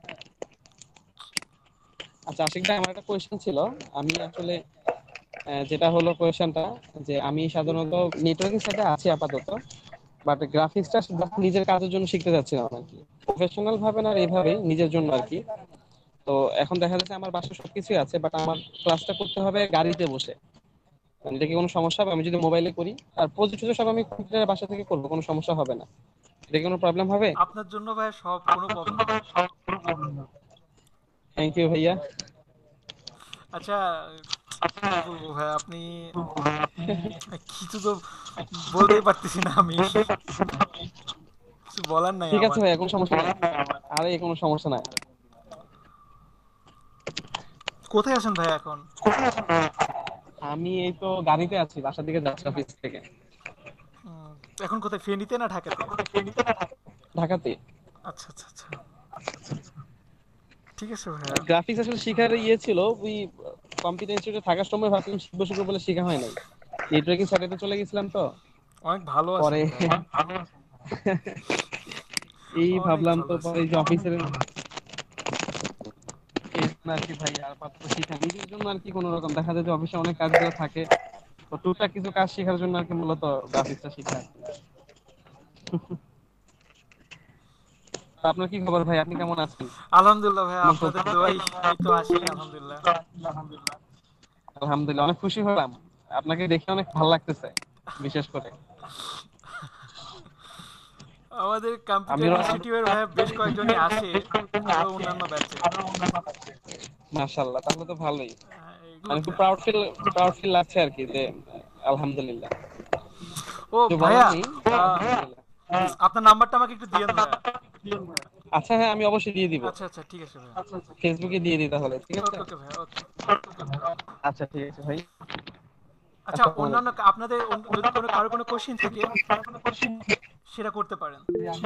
আচ্ছা আশিক ভাই, আমার একটা কোয়েশ্চেন ছিল। আমি আসলে আহ, যেটা হলো কোয়েশ্চেনটা, যে আমি সাধারণত নেটওয়ার্কিং সাইটে আছি আপাতত, বাট গ্রাফিক্সটা নিজের কাজের জন্য শিখতে যাচ্ছিলাম আর কি, প্রফেশনাল ভাবে না, এইভাবেই নিজের জন্য আর কি। তো এখন দেখা যাচ্ছে আমার বাসায় সবকিছুই আছে, বাট আমার ক্লাসটা করতে হবে গাড়িতে বসে। মানে এটা কি কোনো সমস্যা হবে আমি যদি মোবাইলে করি? আর প্রজেক্ট সব আমি কম্পিউটারের বাসা থেকে করবো, কোনো সমস্যা হবে না? এটা কি কোনো প্রবলেম হবে? আপনার জন্য ভাই সব, কোনো প্রবলেম না। থ্যাংক ইউ ভাইয়া। আচ্ছা কি বলবো ভাই, আপনি কিছু তো বলতেই পারতেছি না আমি, কিছু বলার নাই ঠিক আছে আমার। ভাইয়া, কোনো সমস্যা নাই, আরে কোনো সমস্যা নাই। কোথায় আছেন ভাই এখন? আমি এই তো গাড়িতে আছি, বাসার দিকে যাচ্ছি অফিস থেকে। উম, এখন কোথায়, ফেনীতে না ঢাকাতে? ঢাকাতে। আচ্ছা আচ্ছা আচ্ছা, ঠিক আছে ভাইয়া। গ্রাফিক্স আসলে শেখার ইয়ে ছিল, ওই কম্পিউটার ইনস্টিটিউটে থাকার সময় ভাবছিলাম শিখবো শিখবো বলে শেখা হয় নাই, নেটওয়ার্কিং সাইটে চলে গেছিলাম তো অনেক ভালো আছেন পরে ভাইয়া। এই অনেক ভাবলাম তো ভালো পরে এই যে অফিসের আর কি ভাই, আর পাত্র শিখা নিজের জন্য আর কি, কোনো রকম দেখা যায় যে অফিসে অনেক কাজগুলো থাকে, তো টুকটাক কিছু কাজ শেখার জন্য আর কি মূলত গ্রাফিক্সটা শেখা। আপনার কি খবর ভাই, আপনি কেমন আছেন? আলহামদুলিল্লাহ ভাই, আপনাদের দোয়াই এই তো আছি আলহামদুলিল্লাহ। আলহামদুলিল্লাহ, অনেক খুশি হলাম, আপনাকে দেখে অনেক ভালো লাগতেছে বিশেষ করে। আমাদের কম্পিউটার আমিও- ইনস্টিটিউটের ভাই বেশ কয়েকজনই আসে, আরো অন্যান্য ব্যাচে। মাশাআল্লাহ, তাহলে তো ভালোই, মানে খুব প্রাউড ফিল প্রাউড ফিল লাগছে আর কি, যে আলহামদুলিল্লাহ। ও তো ভাইয়া, বলেন নি, আহ, আপনার নাম্বারটা আমাকে একটু দিয়েন ভাইয়া। আচ্ছা হ্যাঁ, আমি অবশ্যই দিয়ে দিব, আচ্ছা আচ্ছা ঠিক আছে ভাইয়া। ফেসবুকে দিয়ে দিই তাহলে, ঠিক আছে? ওকে ওকে ভাইয়া, ওকে। আচ্ছা ঠিক আছে ভাই। আচ্ছা অন্যান্য আপনাদের অন্য- যদি কোনো কারো কোনো কোশ্চেন থাকে সেটা করতে পারেন।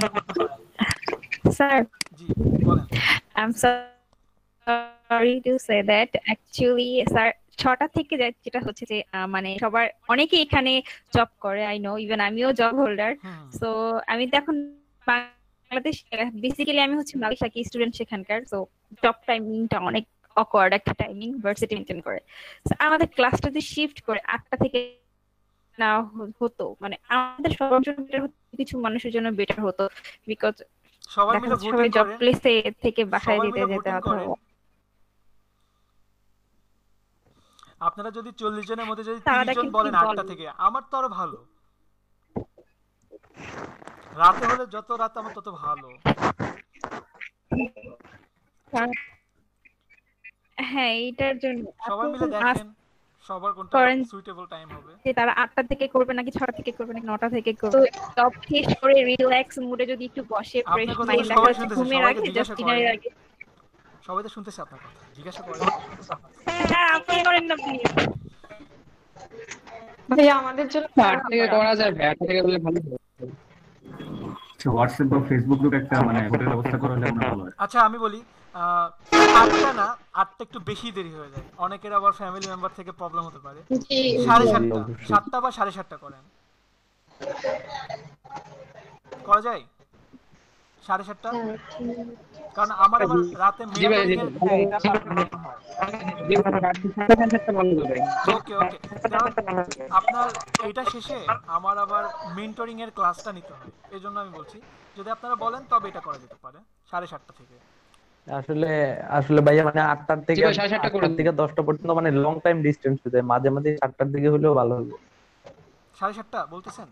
Sir, জি বলেন। I'm sorry to say that actually sir ছটা থেকে যে- যেটা হচ্ছে যে আহ, মানে সবার অনেকেই এখানে জব করে, আই নো, ইভেন আমিও জব হোল্ডার। সো আমি তো এখন বাংলাদেশ, বেসিক্যালি আমি হচ্ছে বাংলাদেশি স্টুডেন্ট সেখানকার। সো জব টাইমিংটা অনেক অকওয়ার্ড একটা টাইমিং, ভার্সিটি মেনটেন করে। So, আমাদের ক্লাসটা যদি শিফট করে আটটা থেকে না হ- হতো মানে আমাদের সবার জন্য বেটার হতো, কিছু মানুষের জন্য বেটার হতো, বিকজ সবাই দেখা মিলে যাচ্ছে ভোটিং সবাই জব করেন প্লেসে থেকে বাসায় সবাই দিতে মিলে যেতে ভোটিং হতো। করেন আপনারা যদি চল্লিশ জনের মধ্যে যদি তারা তিরিশ জন দেখেন কি বলেন আটটা বলে থেকে আমার তো আরো ভালো রাতে হলে যত রাত আমার তত ভালো কারণ- হ্যাঁ এইটার জন্য সবাই আপনি মিলে এখন দেখেন সবার কোনটা করেন সুইটেবল টাইম হবে যে তারা আটটা থেকে করবে নাকি ছটা থেকে করবে নাকি নটা থেকে করবে, জব শেষ করে রিল্যাক্স মুডে যদি একটু বসে ফ্রেশ আপনার কথা তো মাইন্ড, দেখা সবাই যাচ্ছে শুনতেছে ঘুমের সবাইকে আগে জাস্ট জিজ্ঞাসা ডিনারের করেন আগে। সবাই তো শুনতেছে আপনার কথা জিজ্ঞাসা করেন হ্যাঁ আপনি করেন না প্লিজ। ভাইয়া আমাদের জন্য আট থেকে করা যায় ভাই, আট থেকে করলে ভালো হবে। হোয়াটসঅ্যাপ বা ফেসবুক গ্রুপ একটা মানে হোটেল ব্যবস্থা করা হলে মনে হয় ভালো হয়। আচ্ছা আমি বলি আহ, আটটা না আটটা একটু বেশি দেরি হয়ে যায় অনেকের আবার ফ্যামিলি মেম্বার থেকে প্রবলেম হতে পারে জি সাড়ে জি, সাতটা অবশ্যই। সাতটা বা সাড়ে সাতটা করেন করা যায় সাড়ে সাতটা হ্যাঁ, ঠিক আছে। কারণ আমার আবার রাতে জি ভাই, জি মেরাথনিং এর ভাই। জি ভাই, আট থেকে সাড়ে সাতটা ভালো হবে। ওকে ওকে কারণ আপনার এটা শেষে আমার আবার মেন্টরিং এর ক্লাসটা নিতে হয় এই জন্য আমি বলছি যদি আপনারা বলেন তবে এটা করা যেতে পারে সাড়ে সাতটা থেকে আসলে আসলে ভাইয়া মানে আটটার থেকে জি ভাই, সাড়ে সাতটা করে আটটার থেকে দশটা পর্যন্ত মানে লং টাইম ডিস্টেন্স হয়ে যায়, মাঝে মাঝে সাতটার দিকে হলেও ভালো হবে। সাড়ে সাতটা বলতেছেন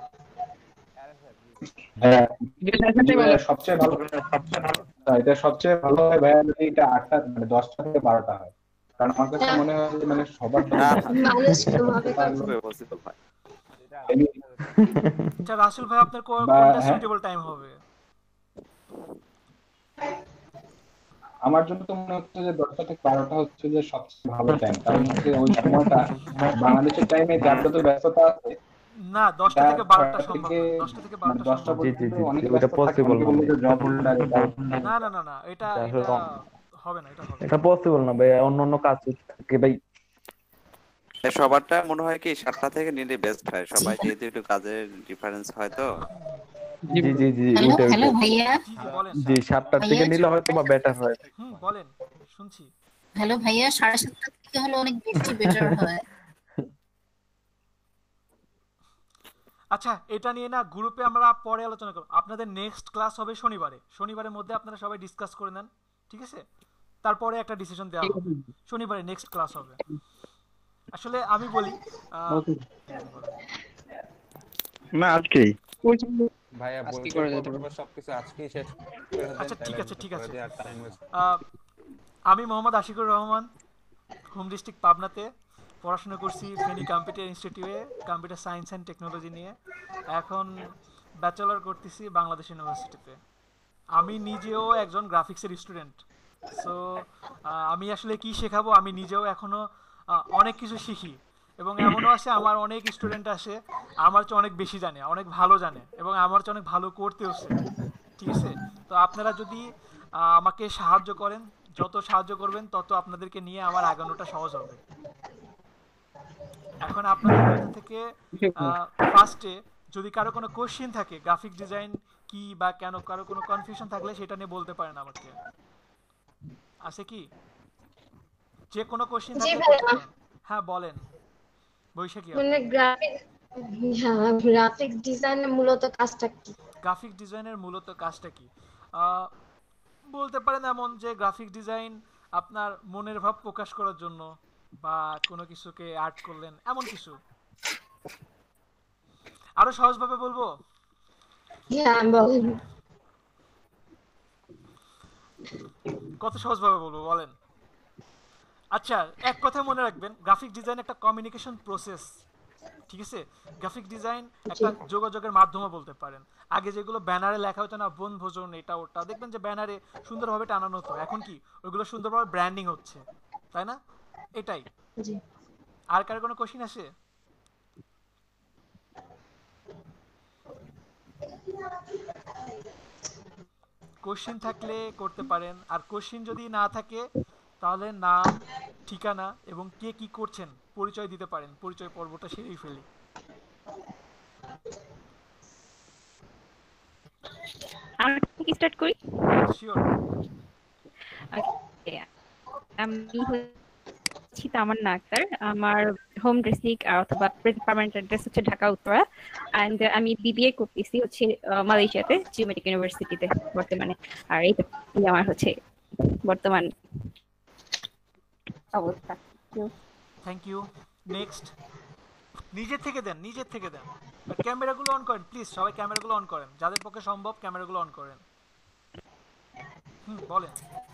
হ্যাঁ, জি, সাড়ে সাতটাই ভালো। এটা সবচেয়ে ভালো হ্যাঁ, এটা সবচেয়ে ভালো হয় ভাইয়া যদি এটা আটটা মানে দশটা থেকে বারোটা হয়, কারণ আমার কাছে মনে হয় যে মানে সবার জন্য মানুষ কিভাবে পসিবল হয় আচ্ছা রাসেল ভাই আপনার কো- বা- কোনটা হ্যাঁ। সুইটেবল টাইম হবে আমার জন্য তো মনে হচ্ছে যে দশটা থেকে বারোটা হচ্ছে যে সবচেয়ে ভালো টাইম, কারণ হচ্ছে ওই সময়টা বাংলাদেশের টাইমে যার যত ব্যস্ততা আছে না দশটা তার থেকে বারোটা ছয়টা সম্ভব থেকে না দশটা থেকে মানে বারোটা দশটা সম্ভব জি জি পর্যন্ত জি অনেক জি, ওটা ব্যস্ত থাকে, পসিবল অনেকে না বলবে যে ভাই। জব হোল্ডার না না না না এটা এটা আসলে এটা wrong। হবে না এটা হবে না এটা পসিবল না ভাই, অন্য অন্য কাজ থাকে ভাই। তাই সবারটা মনে হয় কি সাতটা থেকে নিলে বেস্ট হয় সবাই যেহেতু একটু কাজের ডিফারেন্স হয় তো জি জি জি হ্যালো ওইটা হ্যালো ওইটা ভাইয়া, জি জি বলেন জি সাতটার থেকে ভাইয়া নিলে হয়তো বা বেটার হয়। হুম বলেন শুনছি হ্যালো ভাইয়া, সাড়ে সাতটা থেকে হলে অনেক বেশি বেটার হয়। আচ্ছা এটা নিয়ে না গ্রুপে আমরা পরে আলোচনা করব আপনাদের নেক্সট ক্লাস হবে শনিবারে শনিবারের মধ্যে আপনারা সবাই ডিসকাস করে নেন ঠিক আছে তারপরে একটা ডিসিশন দেওয়া হবে শনিবারে নেক্সট ক্লাস হবে আসলে আমি বলি আহ, না আজকেই ভাইয়া আজকে বলতে করে যেতে পর্ব সবকিছু আজকেই শেষ করে দেন, আচ্ছা ঠিক তাহলে আছে ঠিক আছে পরে আর টাইম ওয়েস্ট আহ, আমি মোহাম্মদ আশিকুর রহমান হোম ডিস্ট্রিক্ট পাবনাতে পড়াশোনা করছি ফেনী কম্পিউটার ইনস্টিটিউটে কম্পিউটার সায়েন্স অ্যান্ড টেকনোলজি নিয়ে এখন ব্যাচেলর করতেছি বাংলাদেশ ইউনিভার্সিটিতে আমি নিজেও একজন গ্রাফিক্সের স্টুডেন্ট সো আমি আসলে কি শেখাবো আমি নিজেও এখনো আহ, অনেক কিছু শিখি এবং এমনও আছে আমার অনেক স্টুডেন্ট আসে আমার চেয়ে অনেক বেশি জানে অনেক ভালো জানে এবং আমার চেয়ে অনেক ভালো করতেও শেখে ঠিক আছে তো আপনারা যদি আহ, আমাকে সাহায্য করেন যত সাহায্য করবেন তত আপনাদেরকে নিয়ে আমার আগানোটা সহজ হবে এখন আপনাদের মধ্যে থেকে ফার্স্টে যদি কারো কোনো কোশ্চেন থাকে গ্রাফিক ডিজাইন কি বা কেন কারো কোনো কনফিউশন থাকলে সেটা নিয়ে বলতে পারেন আমাকে আছে কি যে কোনো কোশ্চেন জি থাকলে ভাইয়া। করতে পারেন হ্যাঁ বলেন বৈশাখী মানে গ্রাফিক হ্যাঁ গ্রাফিক্স ডিজাইন মূলত কাজটা কি? গ্রাফিক ডিজাইনের মূলত কাজটা কি আহ, বলতে পারেন এমন যে গ্রাফিক ডিজাইন আপনার মনের ভাব প্রকাশ করার জন্য বা কোনো কিছুকে আর্ট করলেন এমন কিছু আরো সহজভাবে বলবো হ্যাঁ বলেন। কত সহজভাবে বলবো বলেন আচ্ছা এক কথা মনে রাখবেন গ্রাফিক ডিজাইন একটা কমিউনিকেশন প্রসেস ঠিক আছে গ্রাফিক ডিজাইন একটা যোগাযোগের মাধ্যমও বলতে পারেন আগে যেগুলো ব্যানারে লেখা হতো না বনভোজন এটা ওটা দেখবেন যে ব্যানারে সুন্দরভাবে টানানো হতো এখন কি ওইগুলো সুন্দরভাবে ব্র্যান্ডিং হচ্ছে তাই না এটাই জি আর কার কোনো কোশ্চেন আছে কোশ্চেন থাকলে করতে পারেন আর কোশ্চেন যদি না থাকে তাহলে নাম ঠিকানা এবং কে কি করছেন পরিচয় দিতে পারেন পরিচয় পর্বটা সেরেই ফেলি আমি কি স্টার্ট করি শিওর Okay, আমি হচ্ছি তামান্না আক্তার আমার হোম ডিস্ট্রিক্ট অথবা পার্মানেন্ট অ্যাড্রেস হচ্ছে ঢাকা উত্তরা অ্যান্ড আমি বিবিএ করতেছি হচ্ছে আহ, মালয়েশিয়াতে জিওমেটিক ইউনিভার্সিটিতে বর্তমানে। আর এই তো এই আমার হচ্ছে বর্তমান অবস্থা। Thank you. নেক্সট, নিজের থেকে দেন, নিজের থেকে দেন। আর ক্যামেরাগুলো অন করেন প্লিজ, সবাই ক্যামেরাগুলো অন করেন, যাদের পক্ষে সম্ভব ক্যামেরাগুলো অন করেন। হুম বলেন।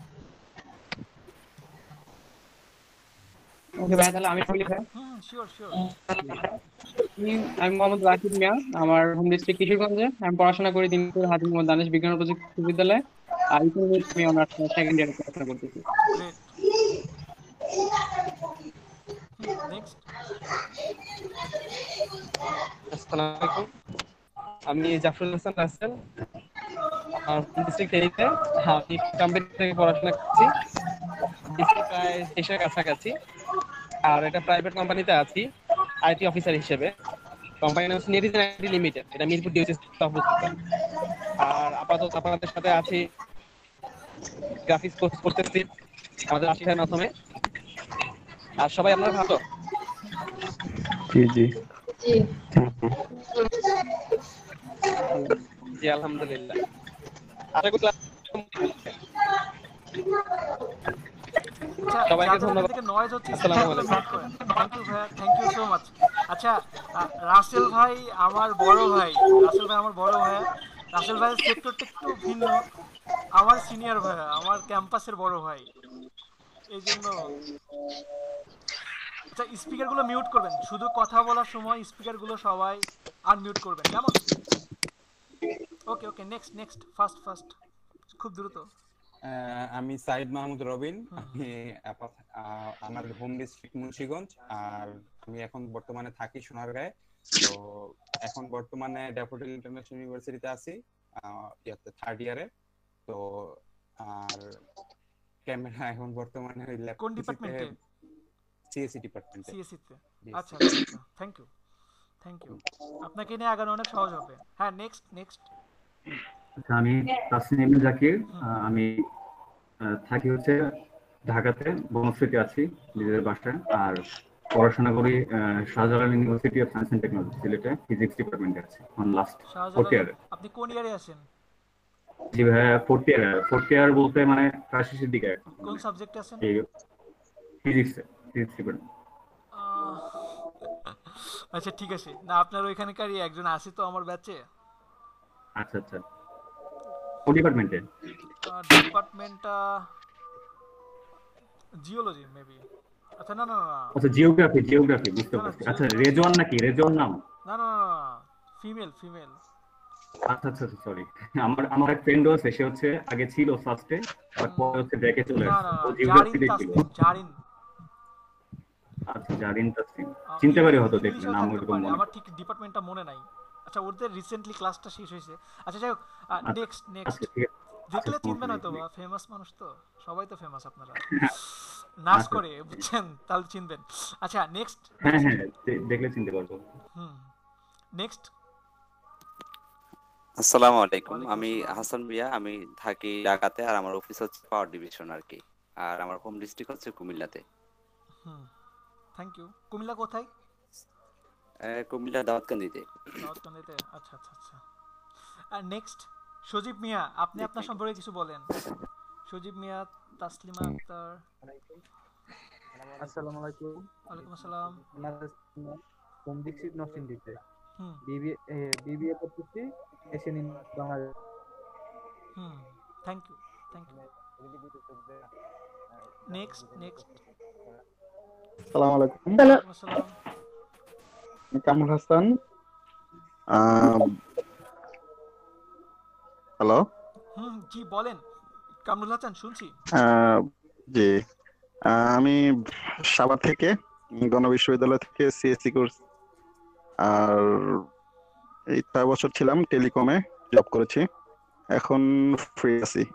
ওকে ভাই, তাহলে আমি বলি ভাই। হুম শিওর শিওর। আমি আমি মোহাম্মদ রাকিব মিয়া, আমার হোম ডিস্ট্রিক্ট কিশোরগঞ্জে। আমি পড়াশোনা করি দিনপুর হাজী মোহাম্মদ দানিশ বিজ্ঞান ও প্রযুক্তি বিশ্ববিদ্যালয়ে। আর ইকোনমিক্স আমি অনার্স সেকেন্ড ইয়ারে পড়াশোনা করতেছি। গ্রেট। নেক্সট। আসসালামু আলাইকুম, আমি জাফরুল হাসান রাসেল, আমার হোম ডিস্ট্রিক্ট এইতে। আমি কোম্পানি থেকে পড়াশোনা করছি, ডিস্ট্রিক্ট প্রায় শেষের কাছাকাছি। আর এটা প্রাইভেট কোম্পানিতে আছি আইটি অফিসার হিসেবে। কোম্পানির নাম হচ্ছে নেটিজেন আইটি লিমিটেড, এটা মিরপুর ডিওসি অবস্থিত। আর আপাতত আপনাদের সাথে আছি, গ্রাফিক্স কোর্স করতেছি আমাদের আশিখার মাধ্যমে। আর সবাই আপনারা ভালো? জি জি জি জি আলহামদুলিল্লাহ। আশা করি class আচ্ছা, সবাইকে যাদের ধন্যবাদ। থেকে নয়েজ হচ্ছে আসসালামু স্পিকারগুলো আলাইকুম। মিউট করেন। থ্যাংক ইউ ভাইয়া, থ্যাংক ইউ সো মাচ। আচ্ছা, আহ, রাসেল ভাই আমার বড় ভাই, রাসেল ভাই আমার বড় ভাইয়া। রাসেল ভাইয়ের সেক্টরটা একটু ভিন্ন, আমার সিনিয়র ভাইয়া, আমার ক্যাম্পাসের বড় ভাই, এই জন্য। আচ্ছা, স্পিকারগুলো মিউট করবেন, শুধু কথা বলার সময় স্পিকারগুলো সবাই আনমিউট করবেন, কেমন? Okay okay, next next, fast fast, খুব দ্রুত। আহ, আমি সাইদ মাহমুদ রবিন। আমি আপাত- আহ, আমার হোম ডিস্ট্রিক্ট মুন্সিগঞ্জ, আর আমি এখন বর্তমানে থাকি সোনারগাঁয়ে। তো এখন বর্তমানে ড্যাফোডিল ইন্টারন্যাশনাল ইউনিভার্সিটিতে আছি, আহ, ইয়াতে থার্ড ইয়ারে। তো আর ক্যামেরা এখন বর্তমানে ওই কোন ল্যাপটপে ডিপার্টমেন্টে? সিএসসি ডিপার্টমেন্টে। সিএসসি তে। Yes. আচ্ছা আচ্ছা আচ্ছা, থ্যাংক ইউ থ্যাংক ইউ। আপনাকে নিয়ে আগানো অনেক সহজ হবে। হ্যাঁ, নেক্সট নেক্সট। আচ্ছা, আমি তাসনিম জাকির। আহ, আমি আহ, থাকি হচ্ছে ঢাকাতে, বনশ্রীতে আছি নিজের বাসায়। আর পড়াশোনা করি আহ, Shahjalal university of science and technology সিলেটে, ফিজিক্স ডিপার্টমেন্টে আছি অন লাস্ট ফোর্থ শাহজালাল, ইয়ারে। আপনি কোন ইয়ারে আছেন? জি ভাইয়া, ফোর্থ ইয়ার। ফোর্থ ইয়ার বলতে মানে প্রায় শেষের দিকে এখন। কোন সাবজেক্টে আছেন? ফিজিক্সে, ফিজিক্স ডিপার্টমেন্ট। আহ, আচ্ছা ঠিক আছে। না, আপনার ওইখানকারই একজন আছে তো আমার ব্যাচে। আচ্ছা আচ্ছা, কোন ডিপার্টমেন্টে? ডিপার্টমেন্টটা জিওলজি মেবি। আচ্ছা না না না আচ্ছা, জিওগ্রাফি, জিওগ্রাফি বুঝতে না, না, পারছি। আচ্ছা, geography- রেজওয়ান নাকি? রেজওয়ান নাম? না না ফিমেল ফিমেল। আচ্ছা আচ্ছা সরি, আমার আমার এক ফ্রেন্ডও আছে, সে হচ্ছে আগে ছিল ফার্স্টে, আর পরে হচ্ছে ব্যাকে চলে না আসছে। না ও জারিন জিওগ্রাফিতে ছিল। তাসনিম, জারিন। আচ্ছা, জারিন তাসনিম চিনতে পারি হয়তো, দেখলে ইংলিশেও নাম থাকতে ওরকম পারে, মনে। আমার ঠিক ডিপার্টমেন্টটা মনে নাই। আচ্ছা, ওদের রিসেন্টলি ক্লাসটা শেষ হয়েছে। আচ্ছা যাই হোক, নেক্সট নেক্সট। আচ্ছা ঠিক আছে। দেখলে আচ্ছা, চিনবেন হয়তো, সমস্যা নেই। বা ফেমাস মানুষ তো, সবাই তো ফেমাস আপনারা, নাচ আচ্ছা। করে বুঝছেন, তাহলে চিনবেন। আচ্ছা নেক্সট। হ্যাঁ হ্যাঁ, দে- দেখলে চিনতে পারবো। হুম নেক্সট। আসসালামু আলাইকুম, ওয়ালাইকুম আমি আসসালাম। হাসান মিয়া। আমি থাকি ঢাকাতে, আর আমার অফিস হচ্ছে পাওয়ার ডিভিশন আর কি। আর আমার হোম ডিস্ট্রিক্ট হচ্ছে কুমিল্লাতে। হুম থ্যাংক ইউ। কুমিল্লা কোথায়? আহ, কুমিল্লা দাউদকান্দিতে। দাউদকান্দিতে। আচ্ছা আচ্ছা আচ্ছা। আর নেক্সট, সজীব মিয়া, আপনি আপনার সম্পর্কে কিছু বলেন। সজীব মিয়া, তাসলিমা আক্তার। আসসালামু আলাইকুম। ওয়ালাইকুম আসসালাম। হোম ডিস্ট্রিক্ট নরসিংদীতে। হুম বিবিএ বিবিএ করতেছি এশিয়ান ইন বাংলাদেশ। হুম thank you thank you. Next next. আসসালামু আলাইকুম। ওয়ালাইকুম আসসালাম। আমি কামরুল হাসান। হ্যালো। হুম জি বলেন, কামরুল হাসান শুনছি। জি, আহ, আমি সাভার থেকে, গণ বিশ্ববিদ্যালয় থেকে সিএসসি কোর্স। আর এই ছয় বছর ছিলাম টেলিকমে, জব করেছি, এখন ফ্রি আছি।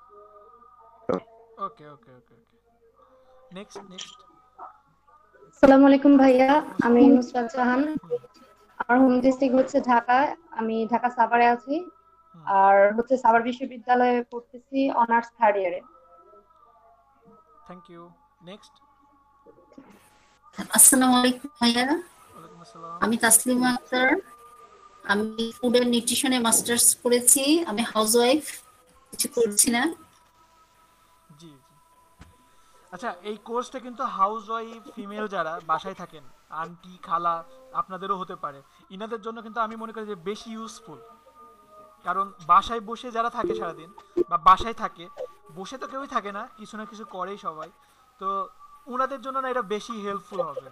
Okay okay okay okay. Next next. আসসালামু আলাইকুম ভাইয়া, আমি নুসরাত জাহান। আমার হোম ডিস্ট্রিক্ট হচ্ছে ঢাকা, আমি ঢাকা সাভারে আছি। আর হচ্ছে সাভার বিশ্ববিদ্যালয়ে পড়তেছি অনার্স থার্ড ইয়ারে। Thank you. নেক্সট। আসসালামু আলাইকুম ভাইয়া, আমি তাসলিমা আক্তার। আমি ফুড এন্ড নিউট্রিশনে মাস্টার্স করেছি। আমি হাউসওয়াইফ, কিছু করছি না। জি জি। আচ্ছা, এই কোর্সটা কিন্তু হাউস ওয়াইফ ফিমেল যারা বাসায় থাকেন, আন্টি খালা আপনাদেরও হতে পারে, ইনাদের জন্য কিন্তু আমি মনে করি যে বেশি ইউজফুল। কারণ বাসায় বসে যারা থাকে সারাদিন, বা বাসায় থাকে, বসে তো কেউই থাকে না, কিছু না কিছু করেই সবাই, তো ওনাদের জন্য না এটা বেশি হেল্পফুল হবে।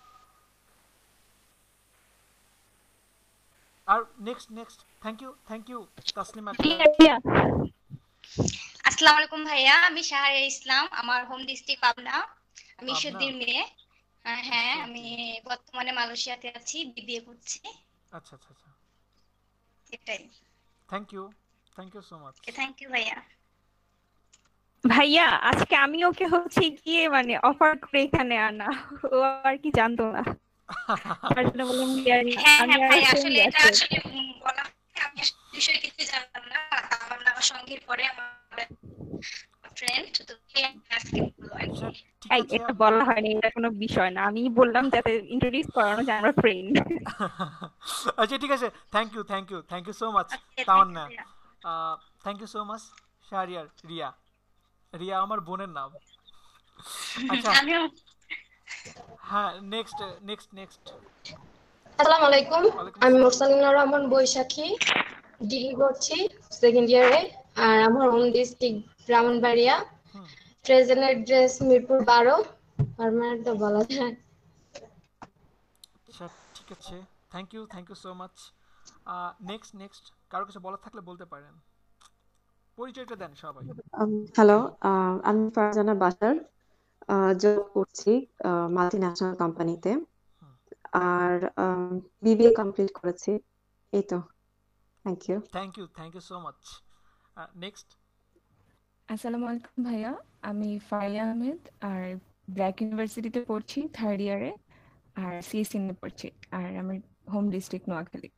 আর next next thank you thank you Taslima Akter. আসসালামু আলাইকুম ভাইয়া, আমি শাহরিয়া ইসলাম, আমার হোম ডিস্ট্রিক্ট পাবনা। আমি পাবনা? ঈশ্বরদীর মেয়ে। আহ, হ্যাঁ, আমি বর্তমানে মালয়েশিয়াতে আছি, বিবিএ করছি। আচ্ছা আচ্ছা আচ্ছা, এটাই। Thank you thank you so much. Thank you ভাইয়া। ভাইয়া আজকে আমি ওকে হচ্ছে গিয়ে মানে অফার করে এখানে আনা, ও আর কি জানতো না। তার জন্য বললাম কি আর হ্যাঁ আমি হ্যাঁ আর ভাই, friend আসলে এটা আছে। আসলে উম, বলা হয়, আমি আসলে বিষয়ে কিছু জানতাম না। আমার নাম সঙ্গীর পরে আমার ফ্রেন্ড, তো সে আজকে বললো আর কি। এই এটা বলা হয়নি, এটা কোনো বিষয় না, আমি বললাম যাতে ইন্ট্রোডিউস করানো যায় আমরা ফ্রেন্ড। আচ্ছা ঠিক আছে, thank you thank you thank you so much Tamanna. Thank you so much Shahriar. Riya, Riya আমার বোনের নাম। আচ্ছা আমিও। হ্যাঁ, নেক্সট নেক্সট নেক্সট। আসসালামু আলাইকুম, আমি মুরসালিনা রহমান বৈশাখী, ডিগ্রি করছি সেকেন্ড ইয়ারে। আর আমার home district Brahmanbaria, present address Mirpur বারো। আর মানে তো বলা যায়। আচ্ছা ঠিক আছে, thank you thank you so much. Next next কারো কিছু বলার থাকলে বলতে পারেন, পরিচয়টা দেন সবাই। হ্যালো, আমি ফারজানা বাশার, জব করছি মাল্টি ন্যাশনাল কোম্পানিতে। আর বিবিএ কমপ্লিট করেছি, এই তো। Thank you thank you thank you so much. Next. আসসালামু আলাইকুম ভাইয়া, আমি ফারিয়া আহমেদ, আর ব্র্যাক ইউনিভার্সিটিতে পড়ছি থার্ড ইয়ারে, আর সিএসসি নিয়ে পড়ছি, আর আমার home district Noakhali.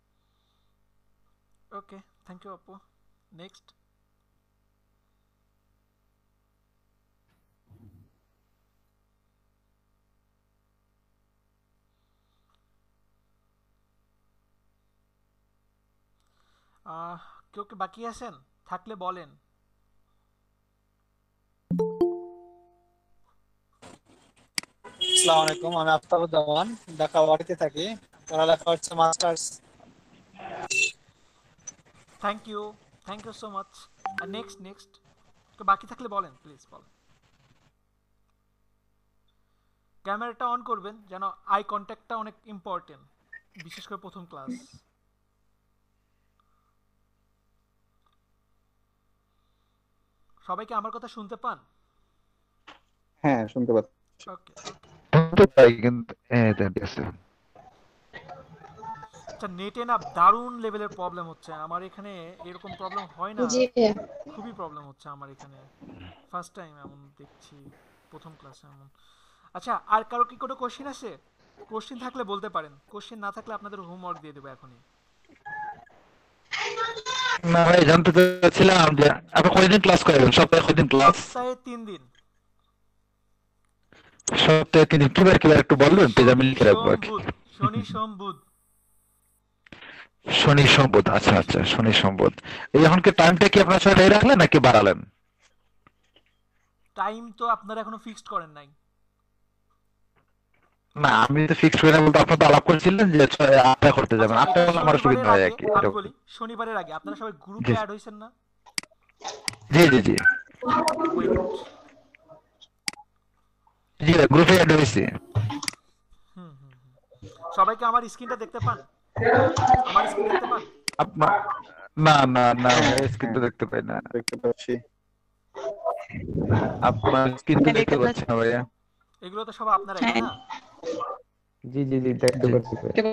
Okay, thank you আপু। নেক্সট। আহ কেউ কি বাকি আছেন? থাকলে বলেন। আসসালামু আলাইকুম, আমি আফতাবুজ্জামান, ঢাকা ওয়ারিতে থাকি, পড়ালেখা হচ্ছে masters. Thank you thank you so much. আর নেক্সট নেক্সট তো বাকি থাকলে বলেন, প্লিজ বলেন। ক্যামেরাটা অন করবেন, যেন আই কন্ট্যাক্টটা অনেক ইম্পর্টেন্ট, বিশেষ করে প্রথম ক্লাস। সবাইকে আমার কথা শুনতে পান? হ্যাঁ, শুনতে পাচ্ছি। ওকে তো তাই কিন্তু হ্যাঁ ঠিক আছে। আচ্ছা, নেটে না দারুণ লেভেলের প্রবলেম হচ্ছে আমার এখানে, এরকম প্রবলেম হয় না, জি খুবই প্রবলেম হচ্ছে আমার এখানে, ফার্স্ট টাইম এমন দেখছি, প্রথম ক্লাসে এমন। আচ্ছা, আর কারো কি কোনো কোশ্চেন আছে? কোশ্চেন থাকলে বলতে পারেন, কোশ্চেন না থাকলে আপনাদের হোমওয়ার্ক দিয়ে দেবো এখনই। না ভাই, জানতে চাচ্ছিলাম যে আপনি কয়দিন ক্লাস করেন? সপ্তাহে কয়দিন ক্লাস? সপ্তাহে তিন দিন। সপ্তাহে তিন দিন, কিবার কিবার একটু বলবেন, পেজ আমি লিখে রাখবো আর কি। শনি সোম বুধ। শনি সোম বুধ, আচ্ছা আচ্ছা, শনি সোম বুধ। এই এখন কি টাইমটা কি আপনার ছয়টায় রাখলেন নাকি বাড়ালেন? টাইম তো আপনারা এখনো ফিক্সড করেন নাই। না আমি তো ফিক্স করে না, বলতে আপনি তো আলাপ করেছিলেন যে আটটা করতে যাবেন, আটটা করলে আমার সুবিধা হয় আর কি। আমি বলি শনিবারের আগে আপনারা সবাই গ্রুপে অ্যাড হইছেন না? জি জি জি জি গ্রুপে অ্যাড হয়েছি। হুম হুম সবাইকে আমার স্ক্রিনটা দেখতে পান? আমার স্ক্রিন দেখতে পান? আপনার না না না স্ক্রিনটা দেখতে পাই না। দেখতে পাচ্ছি। আপনার স্ক্রিনটা দেখতে পাচ্ছি না ভাইয়া। এগুলো তো সব আপনারাই না? জি জি জি দেখতে পাচ্ছি।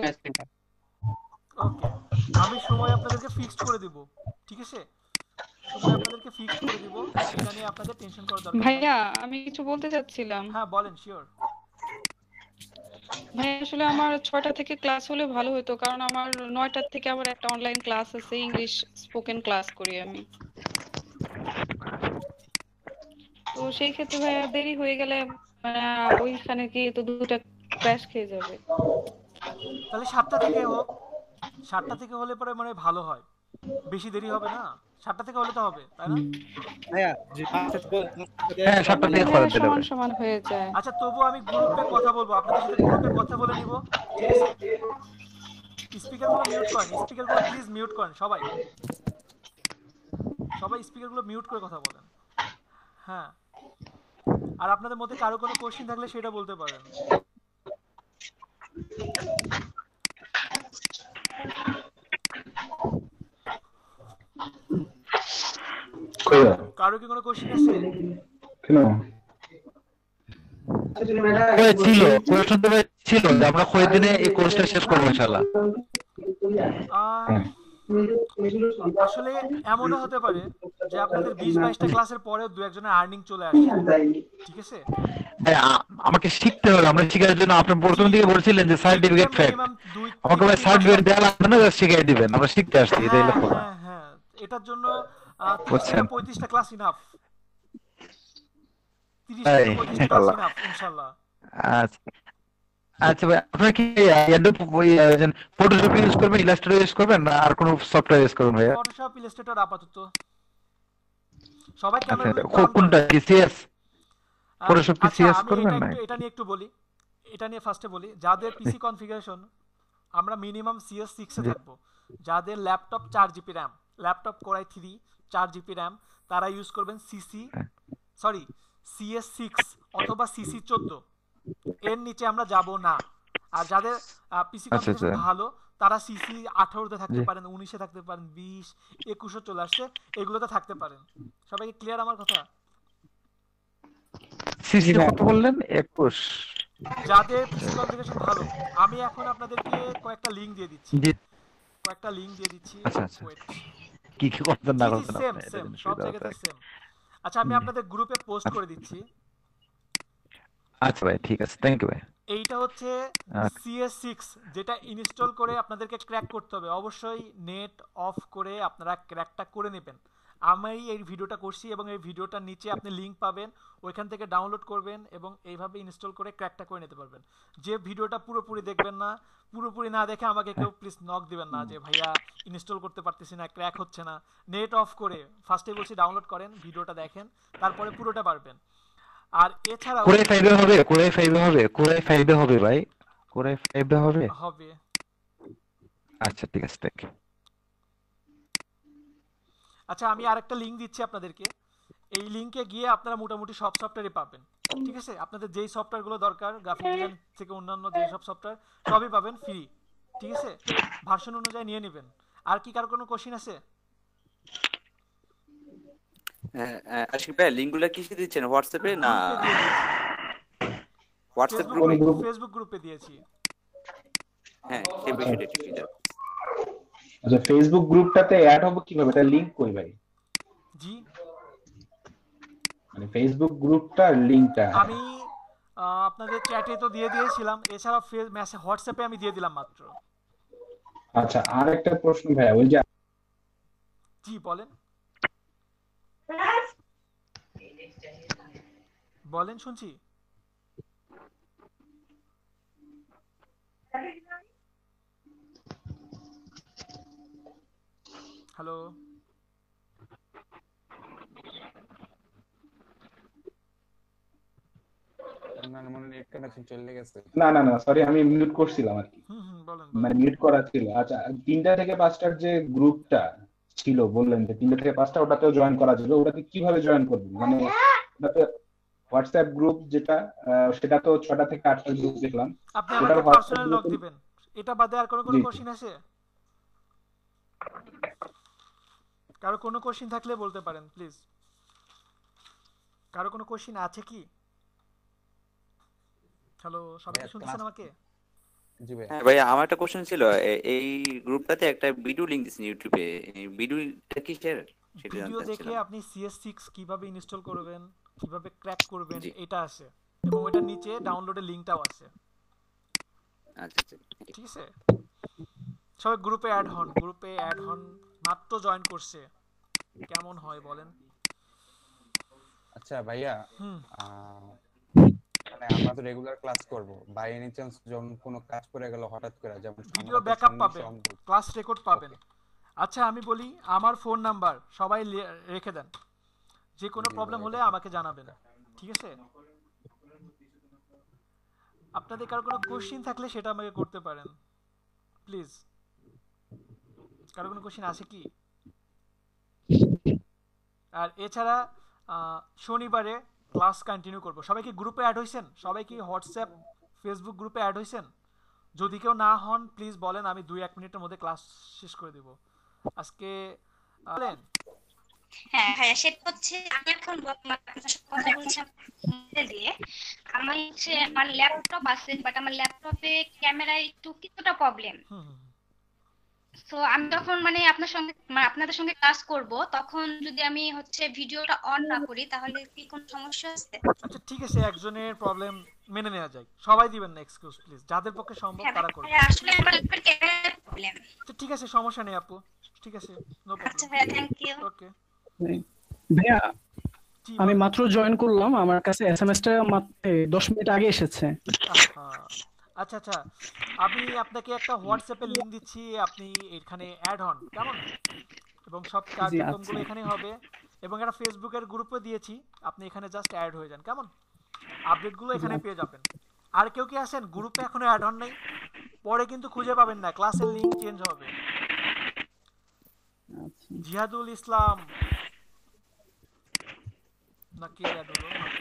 ওকে, আমি সময় আপনাদেরকে ফিক্সড করে দিব, ঠিক আছে? সময় আপনাদেরকে ফিক্সড করে দিব, এটা নিয়ে আপনাদের টেনশন করার দরকার নেই। ভাইয়া আমি কিছু বলতে চাচ্ছিলাম। হ্যাঁ বলেন, শিওর। ভাই আসলে আমার ছয়টা থেকে ক্লাস হলে ভালো হতো, কারণ আমার নয়টা থেকে আবার একটা অনলাইন ক্লাস আছে, ইংলিশ স্পোকেন ক্লাস করি আমি। তো সেই ক্ষেত্রে ভাইয়া দেরি হয়ে গেলে মানে ওইখানে কি তো দুটো ক্র্যাশ খেয়ে যাবে। তাহলে সাতটা থেকে হোক, সাতটা থেকে হলে পরে মানে ভালো হয়, বেশি দেরি হবে না, সাতটা থেকে হলে তো হবে, তাই না? ভাইয়া জি হ্যাঁ সাতটা থেকে করে দিলে সমান হবে। সমান হয়ে যায়। আচ্ছা তবু আমি গ্রুপে কথা বলবো, আপনাদের সাথে গ্রুপে কথা বলে নিব, ঠিক আছে? স্পিকারগুলো মিউট করেন, স্পিকারগুলো প্লিজ মিউট করেন সবাই, সবাই স্পিকারগুলো মিউট করে কথা বলেন। হ্যাঁ, আর আপনাদের মধ্যে কারো কোনো কোশ্চেন থাকলে সেটা বলতে পারেন। কারো কি কোনো কোশ্চেন আছে? কেন ছিল কোশ্চেন তো ছিল যে আমরা কয় দিনে এই কোর্সটা শেষ করব ইনশাআল্লাহ। আসলে এমনও হতে পারে যে আপনাদের বিশ বাইশটা ক্লাসের পরে দু একজনের আর্নিং চলে আসে, ঠিক আছে? ভাই আ- আমাকে শিখতে হবে, আমরা শেখার জন্য আপনি প্রথম দিকে বলছিলেন যে সার্টিফিকেট ফ্যাক্ট, আমাকে ভাই সার্টিফিকেট দেওয়া লাগবে না, জাস্ট শিখিয়ে দিবেন, আমরা শিখতে আসছি, এটাই হলো কথা। হ্যাঁ হ্যাঁ, এটার জন্য ত্রিশ বুঝছেন? থেকে পঁয়ত্রিশটা ক্লাস ইনাফ, ত্রিশ তাই থেকে পঁয়ত্রিশটা ক্লাস আল্লাহ। ইনাফ ইনশাআল্লাহ। আচ্ছা আচ্ছা ভাই আপনারা কি ফটোশপ ইউজ করবেন, ইলাস্ট্রেটর ইউজ করবেন না আর কোনো সফটওয়্যার ইউজ করবেন ভাইয়া? ফটোশপ ইলাস্ট্রেটর আপাতত সবাই আচ্ছা ক্যামেরা কো- কোনটা কি সিএস? ফটোশপ কি আচ্ছা সিএস আমি করবেন এটা না? একটু এটা নিয়ে একটু বলি, এটা নিয়ে ফার্স্টে বলি, যাদের পিসি কনফিগারেশন আমরা মিনিমাম সিএস সিক্স এ জি। থাকবো, যাদের ল্যাপটপ চার GB RAM, laptop core i three চার জিবি র্যাম, তারা ইউজ করবেন সিসি সরি সিএস সিক্স অথবা সিসি চোদ্দ, এর নিচে আমরা যাব না। আর যাদের পিসি আচ্ছা কনফিগারেশন আচ্ছা ভালো তারা সিসি আঠারোতে থাকতে জি। পারেন, উনিশে থাকতে পারেন, বিশ একুশে চলে আসছে, এগুলোতে থাকতে পারেন। সবাইকে ক্লিয়ার আমার কথা? সিসি কত বললেন? একুশ? যাদের পিসি কনফিগারেশন ভালো, আমি এখন আপনাদেরকে কয়েকটা লিংক দিয়ে দিচ্ছি, জি কয়েকটা লিংক দিয়ে দিচ্ছি। আচ্ছা আচ্ছা ওয়েট, কি কি করতেন না জি জি করতেন সেম আপনি এটা সেম জেনে সব সুবিধা জায়গাতে হতো। সেম। আচ্ছা আমি আপনাদের গ্রুপে পোস্ট করে দিচ্ছি। আচ্ছা ভাই ঠিক আছে, থ্যাংক ইউ ভাই। এইটা হচ্ছে আচ্ছা। সিএস সিক্স, যেটা ইনস্টল করে আপনাদেরকে ক্র্যাক করতে হবে, অবশ্যই নেট অফ করে আপনারা ক্র্যাকটা করে নেবেন। আমি এই ভিডিওটা করছি এবং এই ভিডিওটার নিচে আপনি লিংক পাবেন, ওইখান থেকে ডাউনলোড করবেন এবং এইভাবে ইনস্টল করে ক্র্যাকটা করে নিতে পারবেন। যে ভিডিওটা পুরোপুরি দেখবেন না, পুরোপুরি না দেখে আমাকে কেউ প্লিজ নক দিবেন না যে ভাইয়া ইনস্টল করতে পারতেছি না, ক্র্যাক হচ্ছে না। নেট অফ করে ফার্স্টে বলছি ডাউনলোড করেন, ভিডিওটা দেখেন, তারপরে পুরোটা পারবেন। আর এছাড়াও কোরাই ফাইভে হবে, কোরাই ফাইভে হবে, কোরাই ফাইভে হবে ভাই, কোরাই ফাইভে হবে। হবে। আচ্ছা ঠিক আছে, থ্যাংক ইউ। আচ্ছা আমি আরেকটা লিংক দিচ্ছি আপনাদেরকে, এই লিংকে গিয়ে আপনারা মোটামুটি সব সফটওয়্যারই পাবেন, ঠিক আছে? আপনাদের যেই সফটওয়্যারগুলো দরকার গ্রাফিক ডিজাইন থেকে অন্যান্য যেই সব সফটওয়্যার সবই পাবেন ফ্রি, ঠিক আছে? ভার্সন অনুযায়ী নিয়ে নেবেন। আর কি কার কোনো কোশ্চেন আছে? হ্যাঁ, হ্যাঁ, আশিক ভাই লিংকগুলো কিসে দিচ্ছেন, হোয়াটসঅ্যাপে না গ্রুপে দিয়ে দিয়েছি, হোয়াটসঅ্যাপ ফেসবুক গ্রুপে? গ্রুপ ফেসবুক গ্রুপে দিয়েছি। হ্যাঁ সেই বিষয়টা ঠিক আছে। আচ্ছা ফেসবুক গ্রুপটাতে অ্যাড হবে কিভাবে, এটা লিংক কই ভাই? জি মানে ফেসবুক গ্রুপটার লিংকটা আমি আহ, আপনাদের চ্যাটে তো দিয়ে দিয়েছিলাম, এছাড়া ফেস মেসেজ হোয়াটসঅ্যাপে আমি দিয়ে দিলাম মাত্র। আচ্ছা আর একটা প্রশ্ন ভাই, ওই যে জি বলেন বলেন শুনছি। হ্যালো আপনার মনে নেট কানেকশন চলে গেছে। না না না সরি আমি মিউট করছিলাম আর কি, হুম হুম বলেন মানে মিউট করা ছিল। আচ্ছা তিনটা থেকে পাঁচটার যে গ্রুপটা ছিল বললেন যে তিনটা থেকে পাঁচটা, ওটাতেও জয়েন করা ছিল, ওটাতে কিভাবে জয়েন করবেন? মানে ওটাতে হোয়াটসঅ্যাপ গ্রুপ যেটা আহ, সেটা তো ছটা থেকে আটটার গ্রুপ দেখলাম, আপনি ওটার আমাকে হোয়াটসঅ্যাপ পার্সোনাল নক গ্রুপে দিবেন। এটা বাদে আর কোনো কোনো জি জি। কোশ্চেন আছে? কারো কোনো কোশ্চেন থাকলে বলতে পারেন প্লিজ। কারো কোনো কোশ্চেন আছে কি? হ্যালো সবাই কি শুনছেন আমাকে? জি ভাই। হ্যাঁ ভাই আমার একটা কোশ্চেন ছিল, এ- এই গ্রুপটাতে একটা ভিডিও লিংক দিছেন ইউটিউবে, এই ভিডিওটা কিসের সেটা ভিডিও জানতে দেখে চাচ্ছিলাম। আপনি সিএস সিক্স কিভাবে ইনস্টল করবেন, কিভাবে ক্র্যাক করবেন জি এটা আছে, এবং ওটার নিচে ডাউনলোডের লিংকটাও আছে, আচ্ছা আচ্ছা ঠিক আছে? সবাই গ্রুপে অ্যাড হন, গ্রুপে অ্যাড হন, মাত্র জয়েন করছে, কেমন হয় বলেন? আচ্ছা ভাইয়া হুম আহ, মানে আমরা তো রেগুলার ক্লাস করব, বাই এনি চান্স যখন কোনো কাজ পড়ে গেল হঠাৎ করে, যেমন ভিডিও ব্যাকআপ পাবেন, ক্লাস রেকর্ড পাবেন। আচ্ছা আমি বলি, আমার ফোন নাম্বার সবাই লে- রেখে দেন, যে কোনো প্রবলেম হলে আমাকে জানাবেন, ঠিক আছে? আপনাদের কারো কোনো কোশ্চিন থাকলে সেটা আমাকে করতে পারেন প্লিজ। কারো কোনো কোশ্চিন আছে কি? আর এছাড়া আহ, শনিবারে ক্লাস কন্টিনিউ করব। সবাই কি গ্রুপে অ্যাড হয়েছেন? সবাই কি হোয়াটসঅ্যাপ ফেসবুক গ্রুপে অ্যাড হয়েছেন? যদি কেউ না হন প্লিজ বলেন, আমি দুই এক মিনিটের মধ্যে ক্লাস শেষ করে দেব আজকে। বলেন। হ্যাঁ ভাইয়া, সেটা হচ্ছে আমি এখন বর্তমানে আপনার সাথে কথা বলছি মোবাইল দিয়ে। আমার হচ্ছে আমার ল্যাপটপ আছে, বাট আমার ল্যাপটপে ক্যামেরায় একটু কিছুটা প্রবলেম। তো আমি যখন মানে আপনার সঙ্গে মানে আপনাদের সঙ্গে ক্লাস করব, তখন যদি আমি হচ্ছে ভিডিওটা অন না করি তাহলে কি কোনো সমস্যা আছে? আচ্ছা ঠিক আছে, একজনের প্রবলেম মেনে নেওয়া যায়, সবাই দিবেন না এক্সকিউজ প্লিজ, যাদের পক্ষে সম্ভব হ্যাঁ তারা করবে। ভাইয়া, আসলে আমার ল্যাপটপের ক্যামেরার প্রবলেম। আচ্ছা ঠিক আছে, সমস্যা নেই আপু, ঠিক আছে, নো প্রবলেম। আচ্ছা ভাইয়া, থ্যাংক ইউ। ওকে ভাইয়া আমি মাত্র জয়েন করলাম, আমার কাছে এসএমএসটা মাত্র দশ মিনিট আগে এসেছে। আচ্ছা আচ্ছা, আমি আপনাকে একটা হোয়াটসঅ্যাপে লিংক দিচ্ছি, আপনি এখানে অ্যাড হন কেমন, এবং সব কার্যক্রমগুলো এখানে হবে, এবং একটা ফেসবুকের গ্রুপে দিয়েছি, আপনি এখানে জাস্ট অ্যাড হয়ে যান কেমন, আপডেটগুলো এখানে পেয়ে যাবেন। আর কেউ কি আছেন গ্রুপে এখনো অ্যাড হন নাই? পরে কিন্তু খুঁজে পাবেন না, ক্লাসের লিংক চেঞ্জ হবে। জিহাদুল ইসলাম নাকি অ্যাড হলো মাত্র?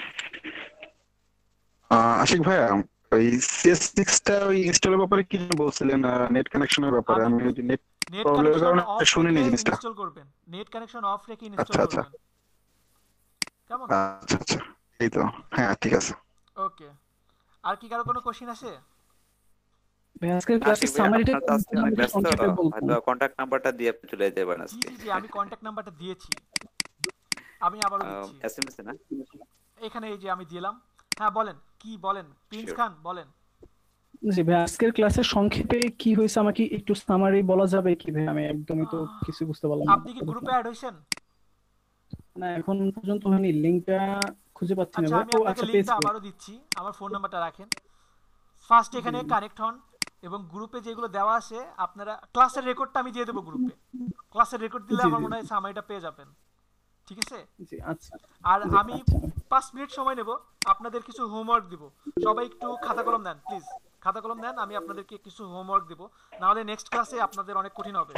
আহ, আশিক ভাইয়া, ওই সিএস সিক্স টা ওই ইনস্টলের ব্যাপারে কি যেন বলছিলেন, নেট কানেকশনের ব্যাপারে? আমি ওই নেট নেট প্রবলেমের কানেকশন কারণে অফ শুনিনি রেখে জিনিসটা। ইনস্টল করবেন, নেট কানেকশন অফ রেখে ইনস্টল আচ্ছা আচ্ছা করবেন কেমন? আচ্ছা আচ্ছা, এই তো, হ্যাঁ ঠিক আছে। ওকে, আর কি কারো কোনো কোশ্চেন আছে? ভাইয়া আজকের ক্লাসে আশিক ভাই, সামারিটা আপনার তো আজকে অনেক ব্যস্ত, সংক্ষেপে বলবো। হয়তো কন্টাক্ট নাম্বারটা দিয়ে আপনি চলে যেতে পারেন জি আজকে। জি জি, আমি কন্টাক্ট নাম্বারটা দিয়েছি, আমি আবারও দিচ্ছি এসএমএস এ না? এখানে, এই যে আমি দিলাম। হ্যাঁ বলেন, কি বলেন প্রিন্স খান, বলেন। জি ভাই, আজকের ক্লাসে সংক্ষেপে কি হয়েছে আমাকে একটু সামারি বলা যাবে কি ভাই? আমি একদমই তো কিছু বুঝতে পারলাম না। আপনি কি গ্রুপে অ্যাড হইছেন? না এখন পর্যন্ত হয়নি, লিংকটা খুঁজে পাচ্ছি না আচ্ছা ভাই। আমি ও আপনাকে আচ্ছা, লিংকটা পেয়েছি। আবারও দিচ্ছি, আমার ফোন নাম্বারটা রাখেন। ফার্স্ট এখানে কানেক্ট হন, এবং গ্রুপে যেগুলো দেওয়া আছে আপনারা, ক্লাসের রেকর্ডটা আমি দিয়ে দেবো গ্রুপে, ক্লাসের রেকর্ড দিলে জি, আমার জি। মনে হয় সামাইটা পেয়ে যাবেন, ঠিক আছে? জি আচ্ছা। আর জি, আমি আচ্ছা। পাঁচ মিনিট সময় নেব, আপনাদের কিছু হোমওয়ার্ক দিব, সবাই একটু খাতা কলম দেন প্লিজ, খাতা কলম দেন, আমি আপনাদেরকে কিছু হোমওয়ার্ক দিব, না হলে নেক্সট ক্লাসে আপনাদের অনেক কঠিন হবে।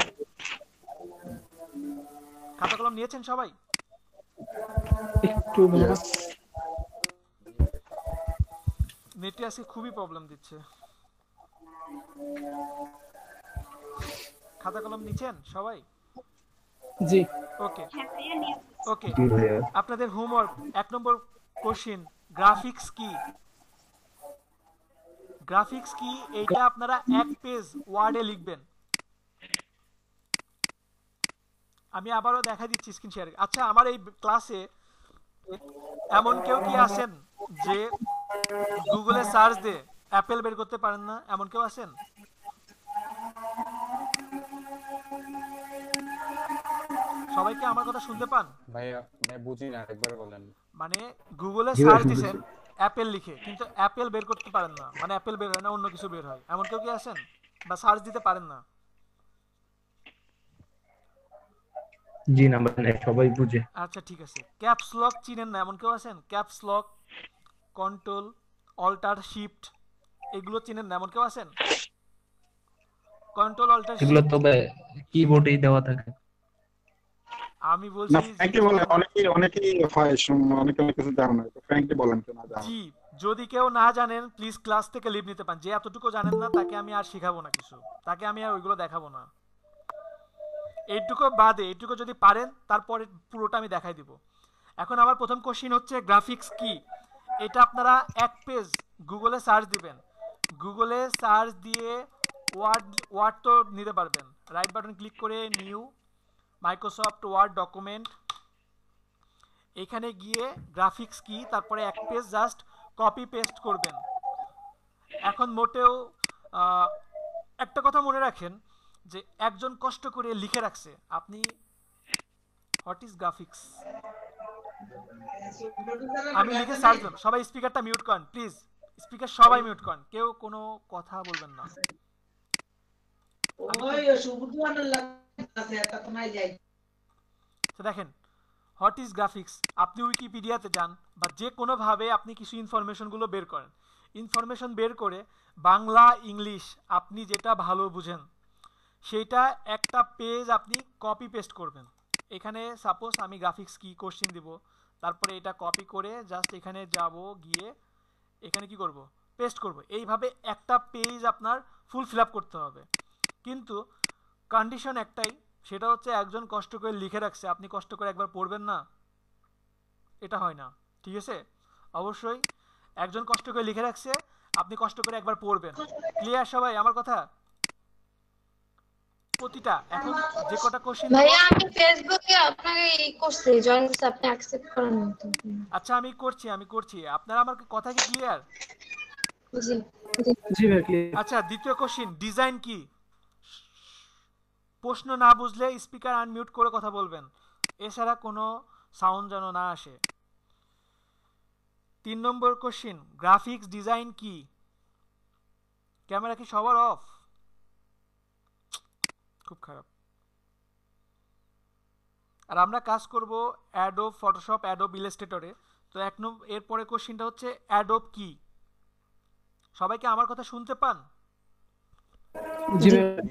খাতা কলম নিয়েছেন সবাই? একটু ভাইয়া। নেটে আজকে খুবই প্রবলেম দিচ্ছে। খাতা কলম নিছেন সবাই? জি ওকে ওকে, জি ভাইয়া। আপনাদের হোমওয়ার্ক এক নম্বর কোশ্চেন, গ্রাফিক্স কি? গ্রাফিক্স কি এইটা আপনারা এক পেজ ওয়ার্ডে লিখবেন। আমি আবারও দেখা দিচ্ছি স্ক্রিন শেয়ার। আচ্ছা আমার এই ক্লাসে এমন কেউ কি আছেন যে গুগলে সার্চ দিয়ে অ্যাপেল বের করতে পারেন না, এমন কেউ আছেন? সবাই কি আমার কথা শুনতে পান? ভাইয়া ভাই বুঝি না, একবার বলেন। মানে গুগলে জি ভাই, সার্চ শুনতেছি। দিছেন অ্যাপেল লিখে, কিন্তু অ্যাপেল বের করতে পারেন না, মানে অ্যাপেল বের হয় না, অন্য কিছু বের হয়, এমন কেউ কি আছেন? বা সার্চ দিতে পারেন না? জি না, মানে সবাই বুঝে। আচ্ছা ঠিক আছে, ক্যাপস লক চিনেন না, এমন কেউ আছেন? Caps lock, control, alter, shift, এগুলো চিনেন না, এমন কেউ আছেন? কন্ট্রোল, অল্টার, এগুলো শিফট তবে কিবোর্ডেই দেওয়া থাকে। আমি না বলছি ফ্র্যাঙ্কলি বলে, অনেকেই অনেকেই হয়, শুন- অনেকে অনেক কিছু জানে না, ফ্র্যাঙ্কলি বলেন কেন না জানেন। জি, যদি কেউ না জানেন প্লিজ ক্লাস থেকে লিভ নিতে পারেন, যে এতটুকু জানেন না তাকে আমি আর শিখাবো না কিছু, তাকে আমি আর ওইগুলো দেখাবো না। এইটুকু বাদে এইটুকু যদি পারেন তারপরে পুরোটা আমি দেখাই দিব। এখন আমার প্রথম কোশ্চিন হচ্ছে গ্রাফিক্স কি? এটা আপনারা এক পেজ গুগলে সার্চ দিবেন, গুগলে সার্চ দিয়ে ওয়ার্ড ওয়ার্ড তো নিতে পারবেন, রাইট বাটন ক্লিক করে নিউ মাইক্রোসফট ওয়ার্ড ডকুমেন্ট, এখানে গিয়ে গ্রাফিক্স কি, তারপরে এক পেজ জাস্ট কপি পেস্ট করবেন। এখন মোটেও আহ, একটা কথা মনে রাখেন যে একজন কষ্ট করে লিখে রাখছে, আপনি হোয়াট ইজ গ্রাফিক্স আমি লিখে সার্চ দেব। সবাই স্পিকারটা মিউট করেন প্লিজ, স্পিকার সবাই মিউট করেন, কেউ কোনো কথা বলবেন না। তো দেখেন হোয়াট ইজ গ্রাফিক্স, আপনি উইকিপিডিয়াতে যান বা যে কোনোভাবে আপনি কিছু ইনফরমেশনগুলো বের করেন, ইনফরমেশন বের করে বাংলা ইংলিশ আপনি যেটা ভালো বুঝেন সেটা একটা পেজ আপনি কপি পেস্ট করবেন। এখানে সাপোজ আমি গ্রাফিক্স কি কোশ্চেন দিব, তারপরে এটা কপি করে জাস্ট এখানে যাব, গিয়ে এখানে কি করব, পেস্ট করব। এইভাবে একটা পেজ আপনার ফুল ফিল আপ করতে হবে। কিন্তু কন্ডিশন একটাই, সেটা হচ্ছে একজন কষ্ট করে লিখে রাখছে, আপনি কষ্ট করে একবার পড়বেন না, এটা হয় না। ঠিক আছে, অবশ্যই একজন কষ্ট করে লিখে রাখছে, আপনি কষ্ট করে একবার পড়বেন। ক্লিয়ার সবাই আমার কথা? প্রতিটা এখন যে কটা কোশ্চেন ভাইয়া আমি ফেসবুকে আপনাকে ই করছি, জয়েন করছি, আপনি অ্যাকসেপ্ট করেন না তো। আচ্ছা আমি করছি আমি করছি আপনারা আমার কথা কি ক্লিয়ার? জি জি ভাই ক্লিয়ার। আচ্ছা দ্বিতীয় কোশ্চেন, ডিজাইন কি? প্রশ্ন না বুঝলে স্পিকার আনমিউট করে কথা বলবেন, এছাড়া কোনো সাউন্ড যেন না আসে। তিন নম্বর কোশ্চেন, গ্রাফিক্স ডিজাইন কি? ক্যামেরা কি সবার অফ? খুব খারাপ। আর আমরা কাজ করব অ্যাডোব ফটোশপ, অ্যাডোব ইলাস্ট্রেটরে। তো এক নম্বর এরপরে কোশ্চেনটা হচ্ছে অ্যাডোব কি? সবাই কি আমার কথা শুনতে পান? জি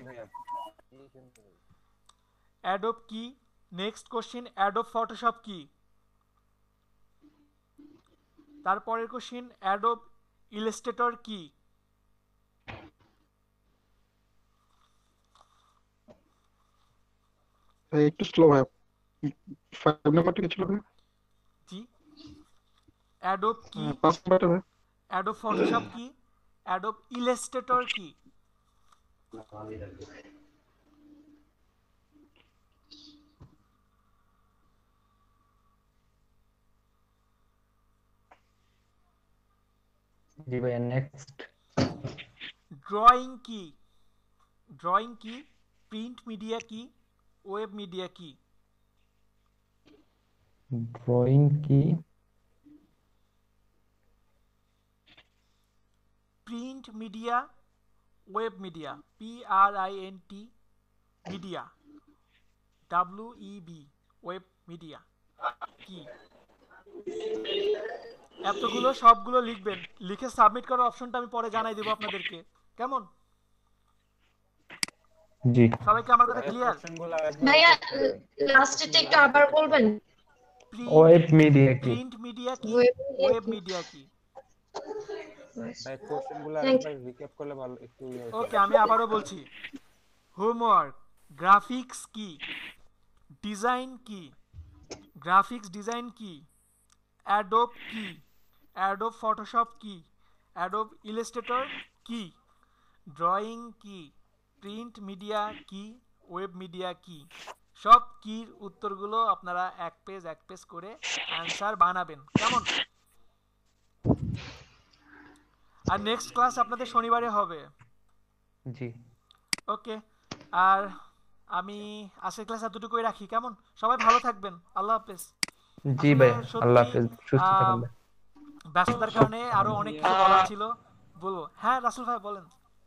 অ্যাডোব কি? নেক্সট কোশ্চেন, অ্যাডোব ফটোশপ কি? তারপরের কোশ্চেন, অ্যাডোব ইলাস্ট্রেটর কি? একটু স্লো ভাই, ফাইভ নাম্বারটা কি ছিল ভাই? জি, অ্যাডোব কি? পাঁচ নাম্বারটা ভাই? অ্যাডোব ফটোশপ কি? অ্যাডোব ইলাস্ট্রেটর কি? জি ভাইয়া নেক্সট। ড্রয়িং কি? ড্রয়িং কি? প্রিন্ট মিডিয়া কি? ওয়েব মিডিয়া কি? ড্রয়িং কি? Print media, web media, P R I N T media, W E B, web media কি? এতগুলো সবগুলো লিখবেন, লিখে সাবমিট করার অপশনটা আমি পরে জানাই দেব আপনাদেরকে, কেমন? জি সবাইকে আমার কথা ক্লিয়ার? ভাইয়া লাস্টেরটা একটু আবার বলবেন। ওয়েব মিডিয়া কি? প্রিন্ট মিডিয়া কি? ওয়েব মিডিয়া কি? ভাই কোশ্চেনগুলো একবার রিক্যাপ করলে ভালো একটু। ওকে আমি আবারও বলছি, হোমওয়ার্ক, গ্রাফিক্স কি? ডিজাইন কি? গ্রাফিক্স ডিজাইন কি? অ্যাডোব কি? অ্যাডোব ফটোশপ কি? অ্যাডোব ইলাস্ট্রেটর কি? ড্রয়িং কি? প্রিন্ট মিডিয়া কি? ওয়েব মিডিয়া কি? সব কির উত্তরগুলো আপনারা এক পেজ এক পেজ করে অ্যানসার বানাবেন, কেমন? আর নেক্সট ক্লাস আপনাদের শনিবারে হবে। জি ওকে, আর আমি আজকের ক্লাস এতটুকুই রাখি, কেমন? সবাই ভালো থাকবেন, আল্লাহ হাফেজ। জি ভাই আল্লাহ হাফেজ, সুস্থ থাকবেন। ব্যস্ততার কারণে আরো অনেক কিছু বলার ছিল, বলবো। হ্যাঁ রাসেল ভাই বলেন।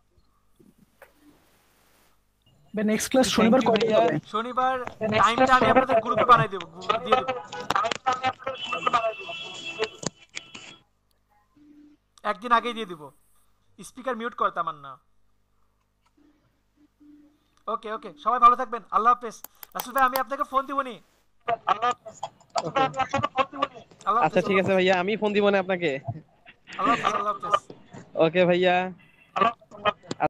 ভাই নেক্সট ক্লাস শনিবার কবে হবে? শনিবার টাইমটা আমি আপনাদের গ্রুপে বানাই দেব, দিয়ে দেব। একদিন আগেই দিয়ে দিব। স্পিকার মিউট কর তামান্না। ওকে ওকে, সবাই ভালো থাকবেন, আল্লাহ হাফেজ। রাসেল ভাই আমি আপনাকে ফোন দিব নি। আচ্ছা ঠিক আছে ভাইয়া, আমি ফোন দিব না আপনাকে। আল্লাহ হাফেজ, আল্লাহ হাফেজ। ওকে ভাইয়া।